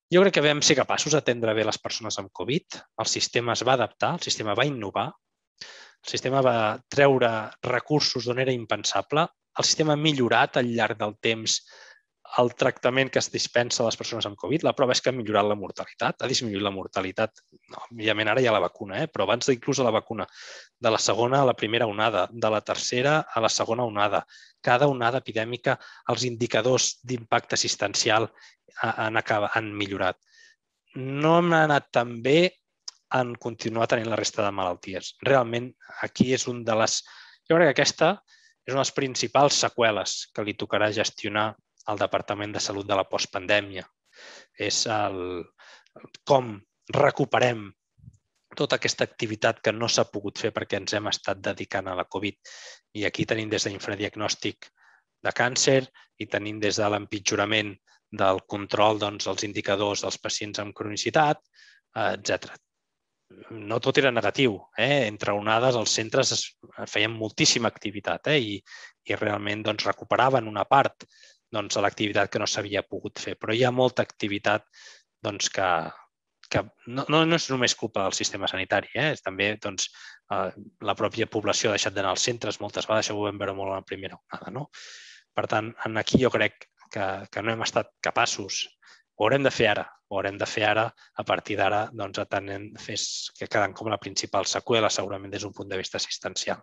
Jo crec que vam ser capaços d'atendre bé les persones amb Covid. El sistema es va adaptar, el sistema va innovar, el sistema va treure recursos d'on era impensable, el sistema ha millorat al llarg del temps el tractament que es dispensa a les persones amb Covid. La prova és que ha millorat la mortalitat, ha disminuït la mortalitat. No, òbviament ara hi ha la vacuna, eh? Però abans inclús a la vacuna, de la segona a la primera onada, de la tercera a la segona onada. Cada onada epidèmica, els indicadors d'impacte assistencial han, acabat, han millorat. No hem anat tan bé en continuar tenint la resta de malalties. Realment, aquí és un de les... Jo crec que aquesta és una de les principals seqüeles que li tocarà gestionar al Departament de Salut de la postpandèmia. És el, com recuperem tota aquesta activitat que no s'ha pogut fer perquè ens hem estat dedicant a la Covid. I aquí tenim des d'infradiagnòstic de càncer i tenim des de l'empitjorament del control dels doncs, indicadors dels pacients amb cronicitat, etcètera. No tot era negatiu. Eh? Entre onades els centres feien moltíssima activitat eh? I, i realment doncs, recuperaven una part doncs, a l'activitat que no s'havia pogut fer. Però hi ha molta activitat doncs, que, que no, no és només culpa del sistema sanitari, eh? És també doncs, eh, la pròpia població ha deixat d'anar als centres moltes vegades, això ho vam veure molt en la primera onada. No? Per tant, aquí jo crec que, que no hem estat capaços, ho haurem de fer ara, ho haurem de fer ara, a partir d'ara, doncs, atenent, fes, que queden com la principal seqüela, segurament des d'un punt de vista assistencial.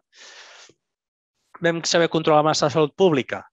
Vam saber controlar la massa de salut pública?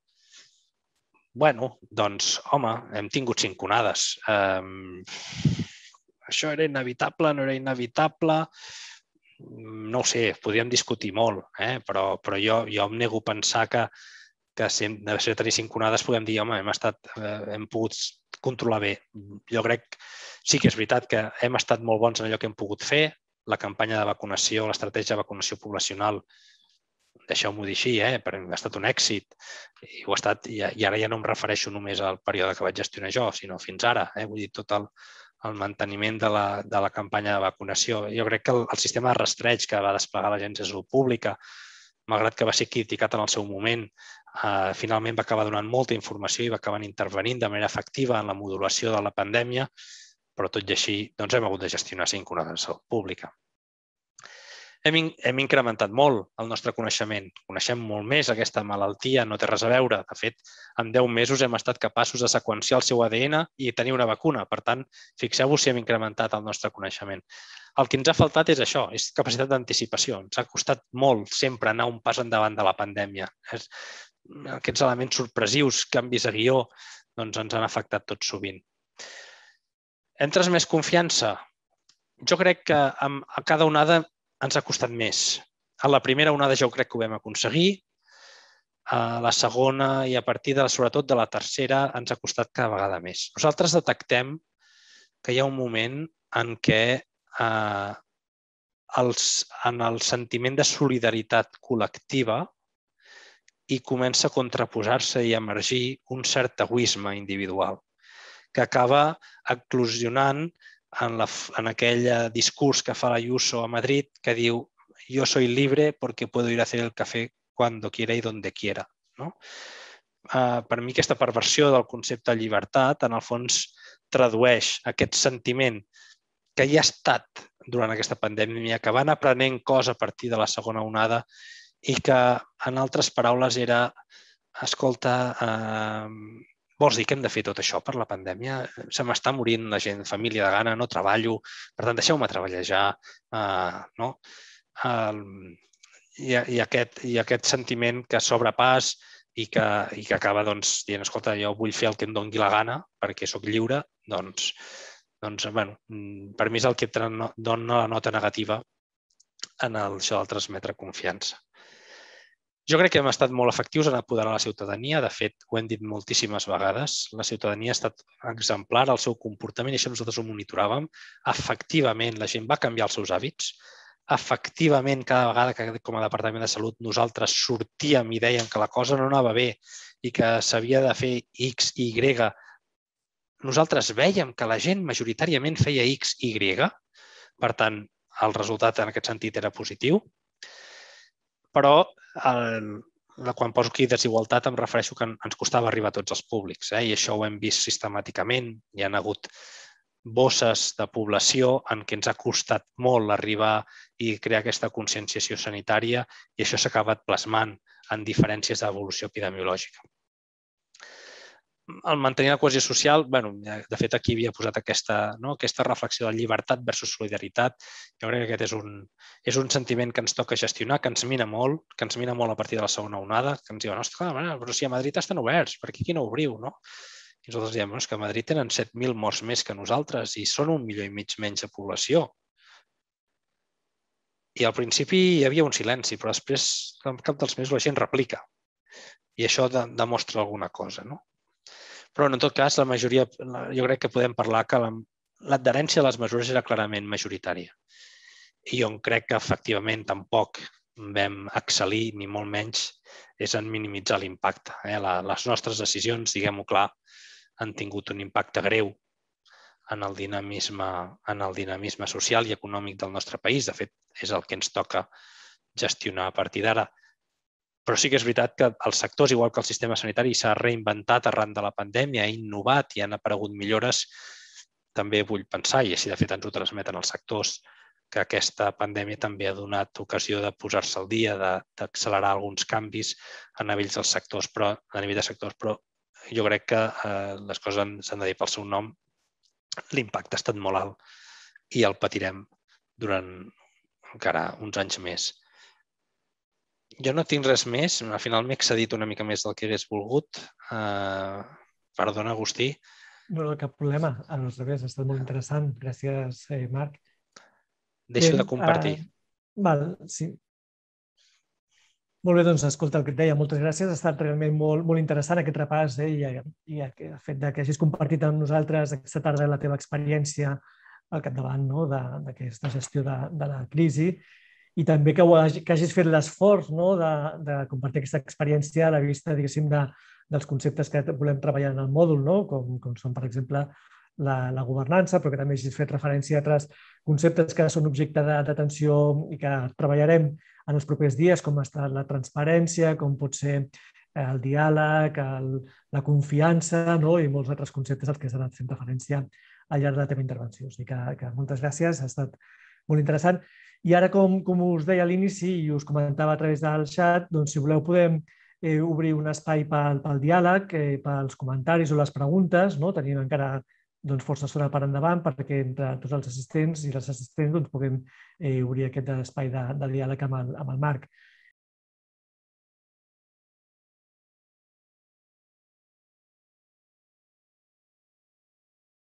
Bueno, doncs, home, hem tingut cinc onades. Um, això era inevitable, no era inevitable? No ho sé, podríem discutir molt, eh? però, però jo, jo em nego a pensar que, que si hem de tenir cinc onades podem dir, home, hem, estat, eh, hem pogut controlar bé. Jo crec, sí que és veritat que hem estat molt bons en allò que hem pogut fer. La campanya de vacunació, l'estratègia de vacunació poblacional, deixeu-m'ho dir així, eh? Però ha estat un èxit i, ho ha estat, i ara ja no em refereixo només al període que vaig gestionar jo, sinó fins ara. Eh? Vull dir, tot el, el manteniment de la, de la campanya de vacunació. Jo crec que el, el sistema de rastreig que va desplegar l'Agència de Salut Pública, malgrat que va ser criticat en el seu moment, eh, finalment va acabar donant molta informació i va acabar intervenint de manera efectiva en la modulació de la pandèmia, però tot i així doncs, hem hagut de gestionar cinc onades de salut pública. Hem, hem incrementat molt el nostre coneixement. Coneixem molt més aquesta malaltia, no té res a veure. De fet, en deu mesos hem estat capaços de seqüenciar el seu A D N i tenir una vacuna. Per tant, fixeu-vos si hem incrementat el nostre coneixement. El que ens ha faltat és això, és capacitat d'anticipació. Ens ha costat molt sempre anar un pas endavant de la pandèmia. Aquests elements sorpresius, canvis de guió, doncs ens han afectat tot sovint. Entres més confiança? Jo crec que a cada onada ens ha costat més. A la primera onada ja ho crec que ho vam aconseguir. A la segona i a partir de, sobretot de la tercera ens ha costat cada vegada més. Nosaltres detectem que hi ha un moment en què eh, els, en el sentiment de solidaritat col·lectiva hi comença a contraposar-se i a emergir un cert egoisme individual que acaba eclosionant en, la, en aquell discurs que fa l'Ayuso a Madrid que diu «Yo soy libre porque puedo ir a hacer el café cuando quiera y donde quiera». No? Uh, per mi aquesta perversió del concepte de llibertat en el fons tradueix aquest sentiment que hi ha estat durant aquesta pandèmia, que van aprenent coses a partir de la segona onada i que, en altres paraules, era escolta, uh, vols dir que hem de fer tot això per la pandèmia? Se m'està morint la gent, família de gana, no treballo, per tant, deixeu-me treballar ja. Uh, no? uh, i, i, aquest, I aquest sentiment que s'obre pas i que, i que acaba doncs, dient, escolta, jo vull fer el que em doni la gana perquè sóc lliure, doncs, doncs bueno, per mi és el que dona la nota negativa en el, això de transmetre confiança. Jo crec que hem estat molt efectius en apoderar la ciutadania. De fet, ho hem dit moltíssimes vegades. La ciutadania ha estat exemplar al seu comportament i això nosaltres ho monitoràvem. Efectivament, la gent va canviar els seus hàbits. Efectivament, cada vegada que com a Departament de Salut nosaltres sortíem i dèiem que la cosa no anava bé i que s'havia de fer X, Y, nosaltres vèiem que la gent majoritàriament feia X, Y. Per tant, el resultat en aquest sentit era positiu. Però el, quan poso aquí desigualtat em refereixo que ens costava arribar a tots els públics, eh? I això ho hem vist sistemàticament. Hi ha hagut bosses de població en què ens ha costat molt arribar i crear aquesta conscienciació sanitària i això s'ha acabat plasmant en diferències d'evolució epidemiològica. El mantenir la cohesió social, bueno, de fet aquí havia posat aquesta, no, aquesta reflexió de llibertat versus solidaritat. Jo crec que aquest és un, és un sentiment que ens toca gestionar, que ens mina molt, que ens mina molt a partir de la segona onada, que ens diuen, ostres, però si a Madrid estan oberts, per aquí qui no obriu, no? I nosaltres diem que a Madrid tenen set mil morts més que nosaltres i són un milió i mig menys de població. I al principi hi havia un silenci, però després, al cap dels mesos, la gent replica. I això demostra alguna cosa, no? Però en tot cas, la majoria, jo crec que podem parlar que l'adherència a les mesures era clarament majoritària. I jo crec que efectivament tampoc vam excel·lir, ni molt menys, és en minimitzar l'impacte. Les nostres decisions, diguem-ho clar, han tingut un impacte greu en el dinamisme, en el dinamisme social i econòmic del nostre país. De fet, és el que ens toca gestionar a partir d'ara. Però sí que és veritat que els sectors, igual que el sistema sanitari, s'ha reinventat arran de la pandèmia, ha innovat i han aparegut millores. També vull pensar, i així de fet ens ho transmeten els sectors, que aquesta pandèmia també ha donat ocasió de posar-se al dia, d'accelerar alguns canvis a nivell dels sectors, però a nivell de sectors, però jo crec que les coses s'han de dir pel seu nom. L'impacte ha estat molt alt i el patirem durant encara uns anys més. Jo no tinc res més. Al final m'he excedit una mica més del que hagués volgut. Perdona, Agustí. No, no, cap problema. Al revés, ha estat molt interessant. Gràcies, Marc. Deixo de compartir. Val, sí. Molt bé, doncs, escolta, el que et deia, moltes gràcies. Ha estat realment molt, molt interessant aquest repàs i el fet que hagis compartit amb nosaltres aquesta tarda la teva experiència al capdavant d'aquesta gestió de la crisi i també que hagis fet l'esforç de compartir aquesta experiència a la vista, diguéssim, dels conceptes que volem treballar en el mòdul, com són, per exemple, la governança, però que també hagis fet referència a altres conceptes que són objecte d'atenció i que treballarem en els propers dies, com ha estat la transparència, com pot ser el diàleg, la confiança i molts altres conceptes als que has anat fent referència al llarg de la teva intervenció. O sigui que moltes gràcies, ha estat molt interessant. I ara, com us deia a l'inici i us comentava a través del xat, doncs si voleu podem obrir un espai pel diàleg, pels comentaris o les preguntes. Tenim encara força estona per endavant perquè entre tots els assistents i les assistents puguem obrir aquest espai de diàleg amb el Marc.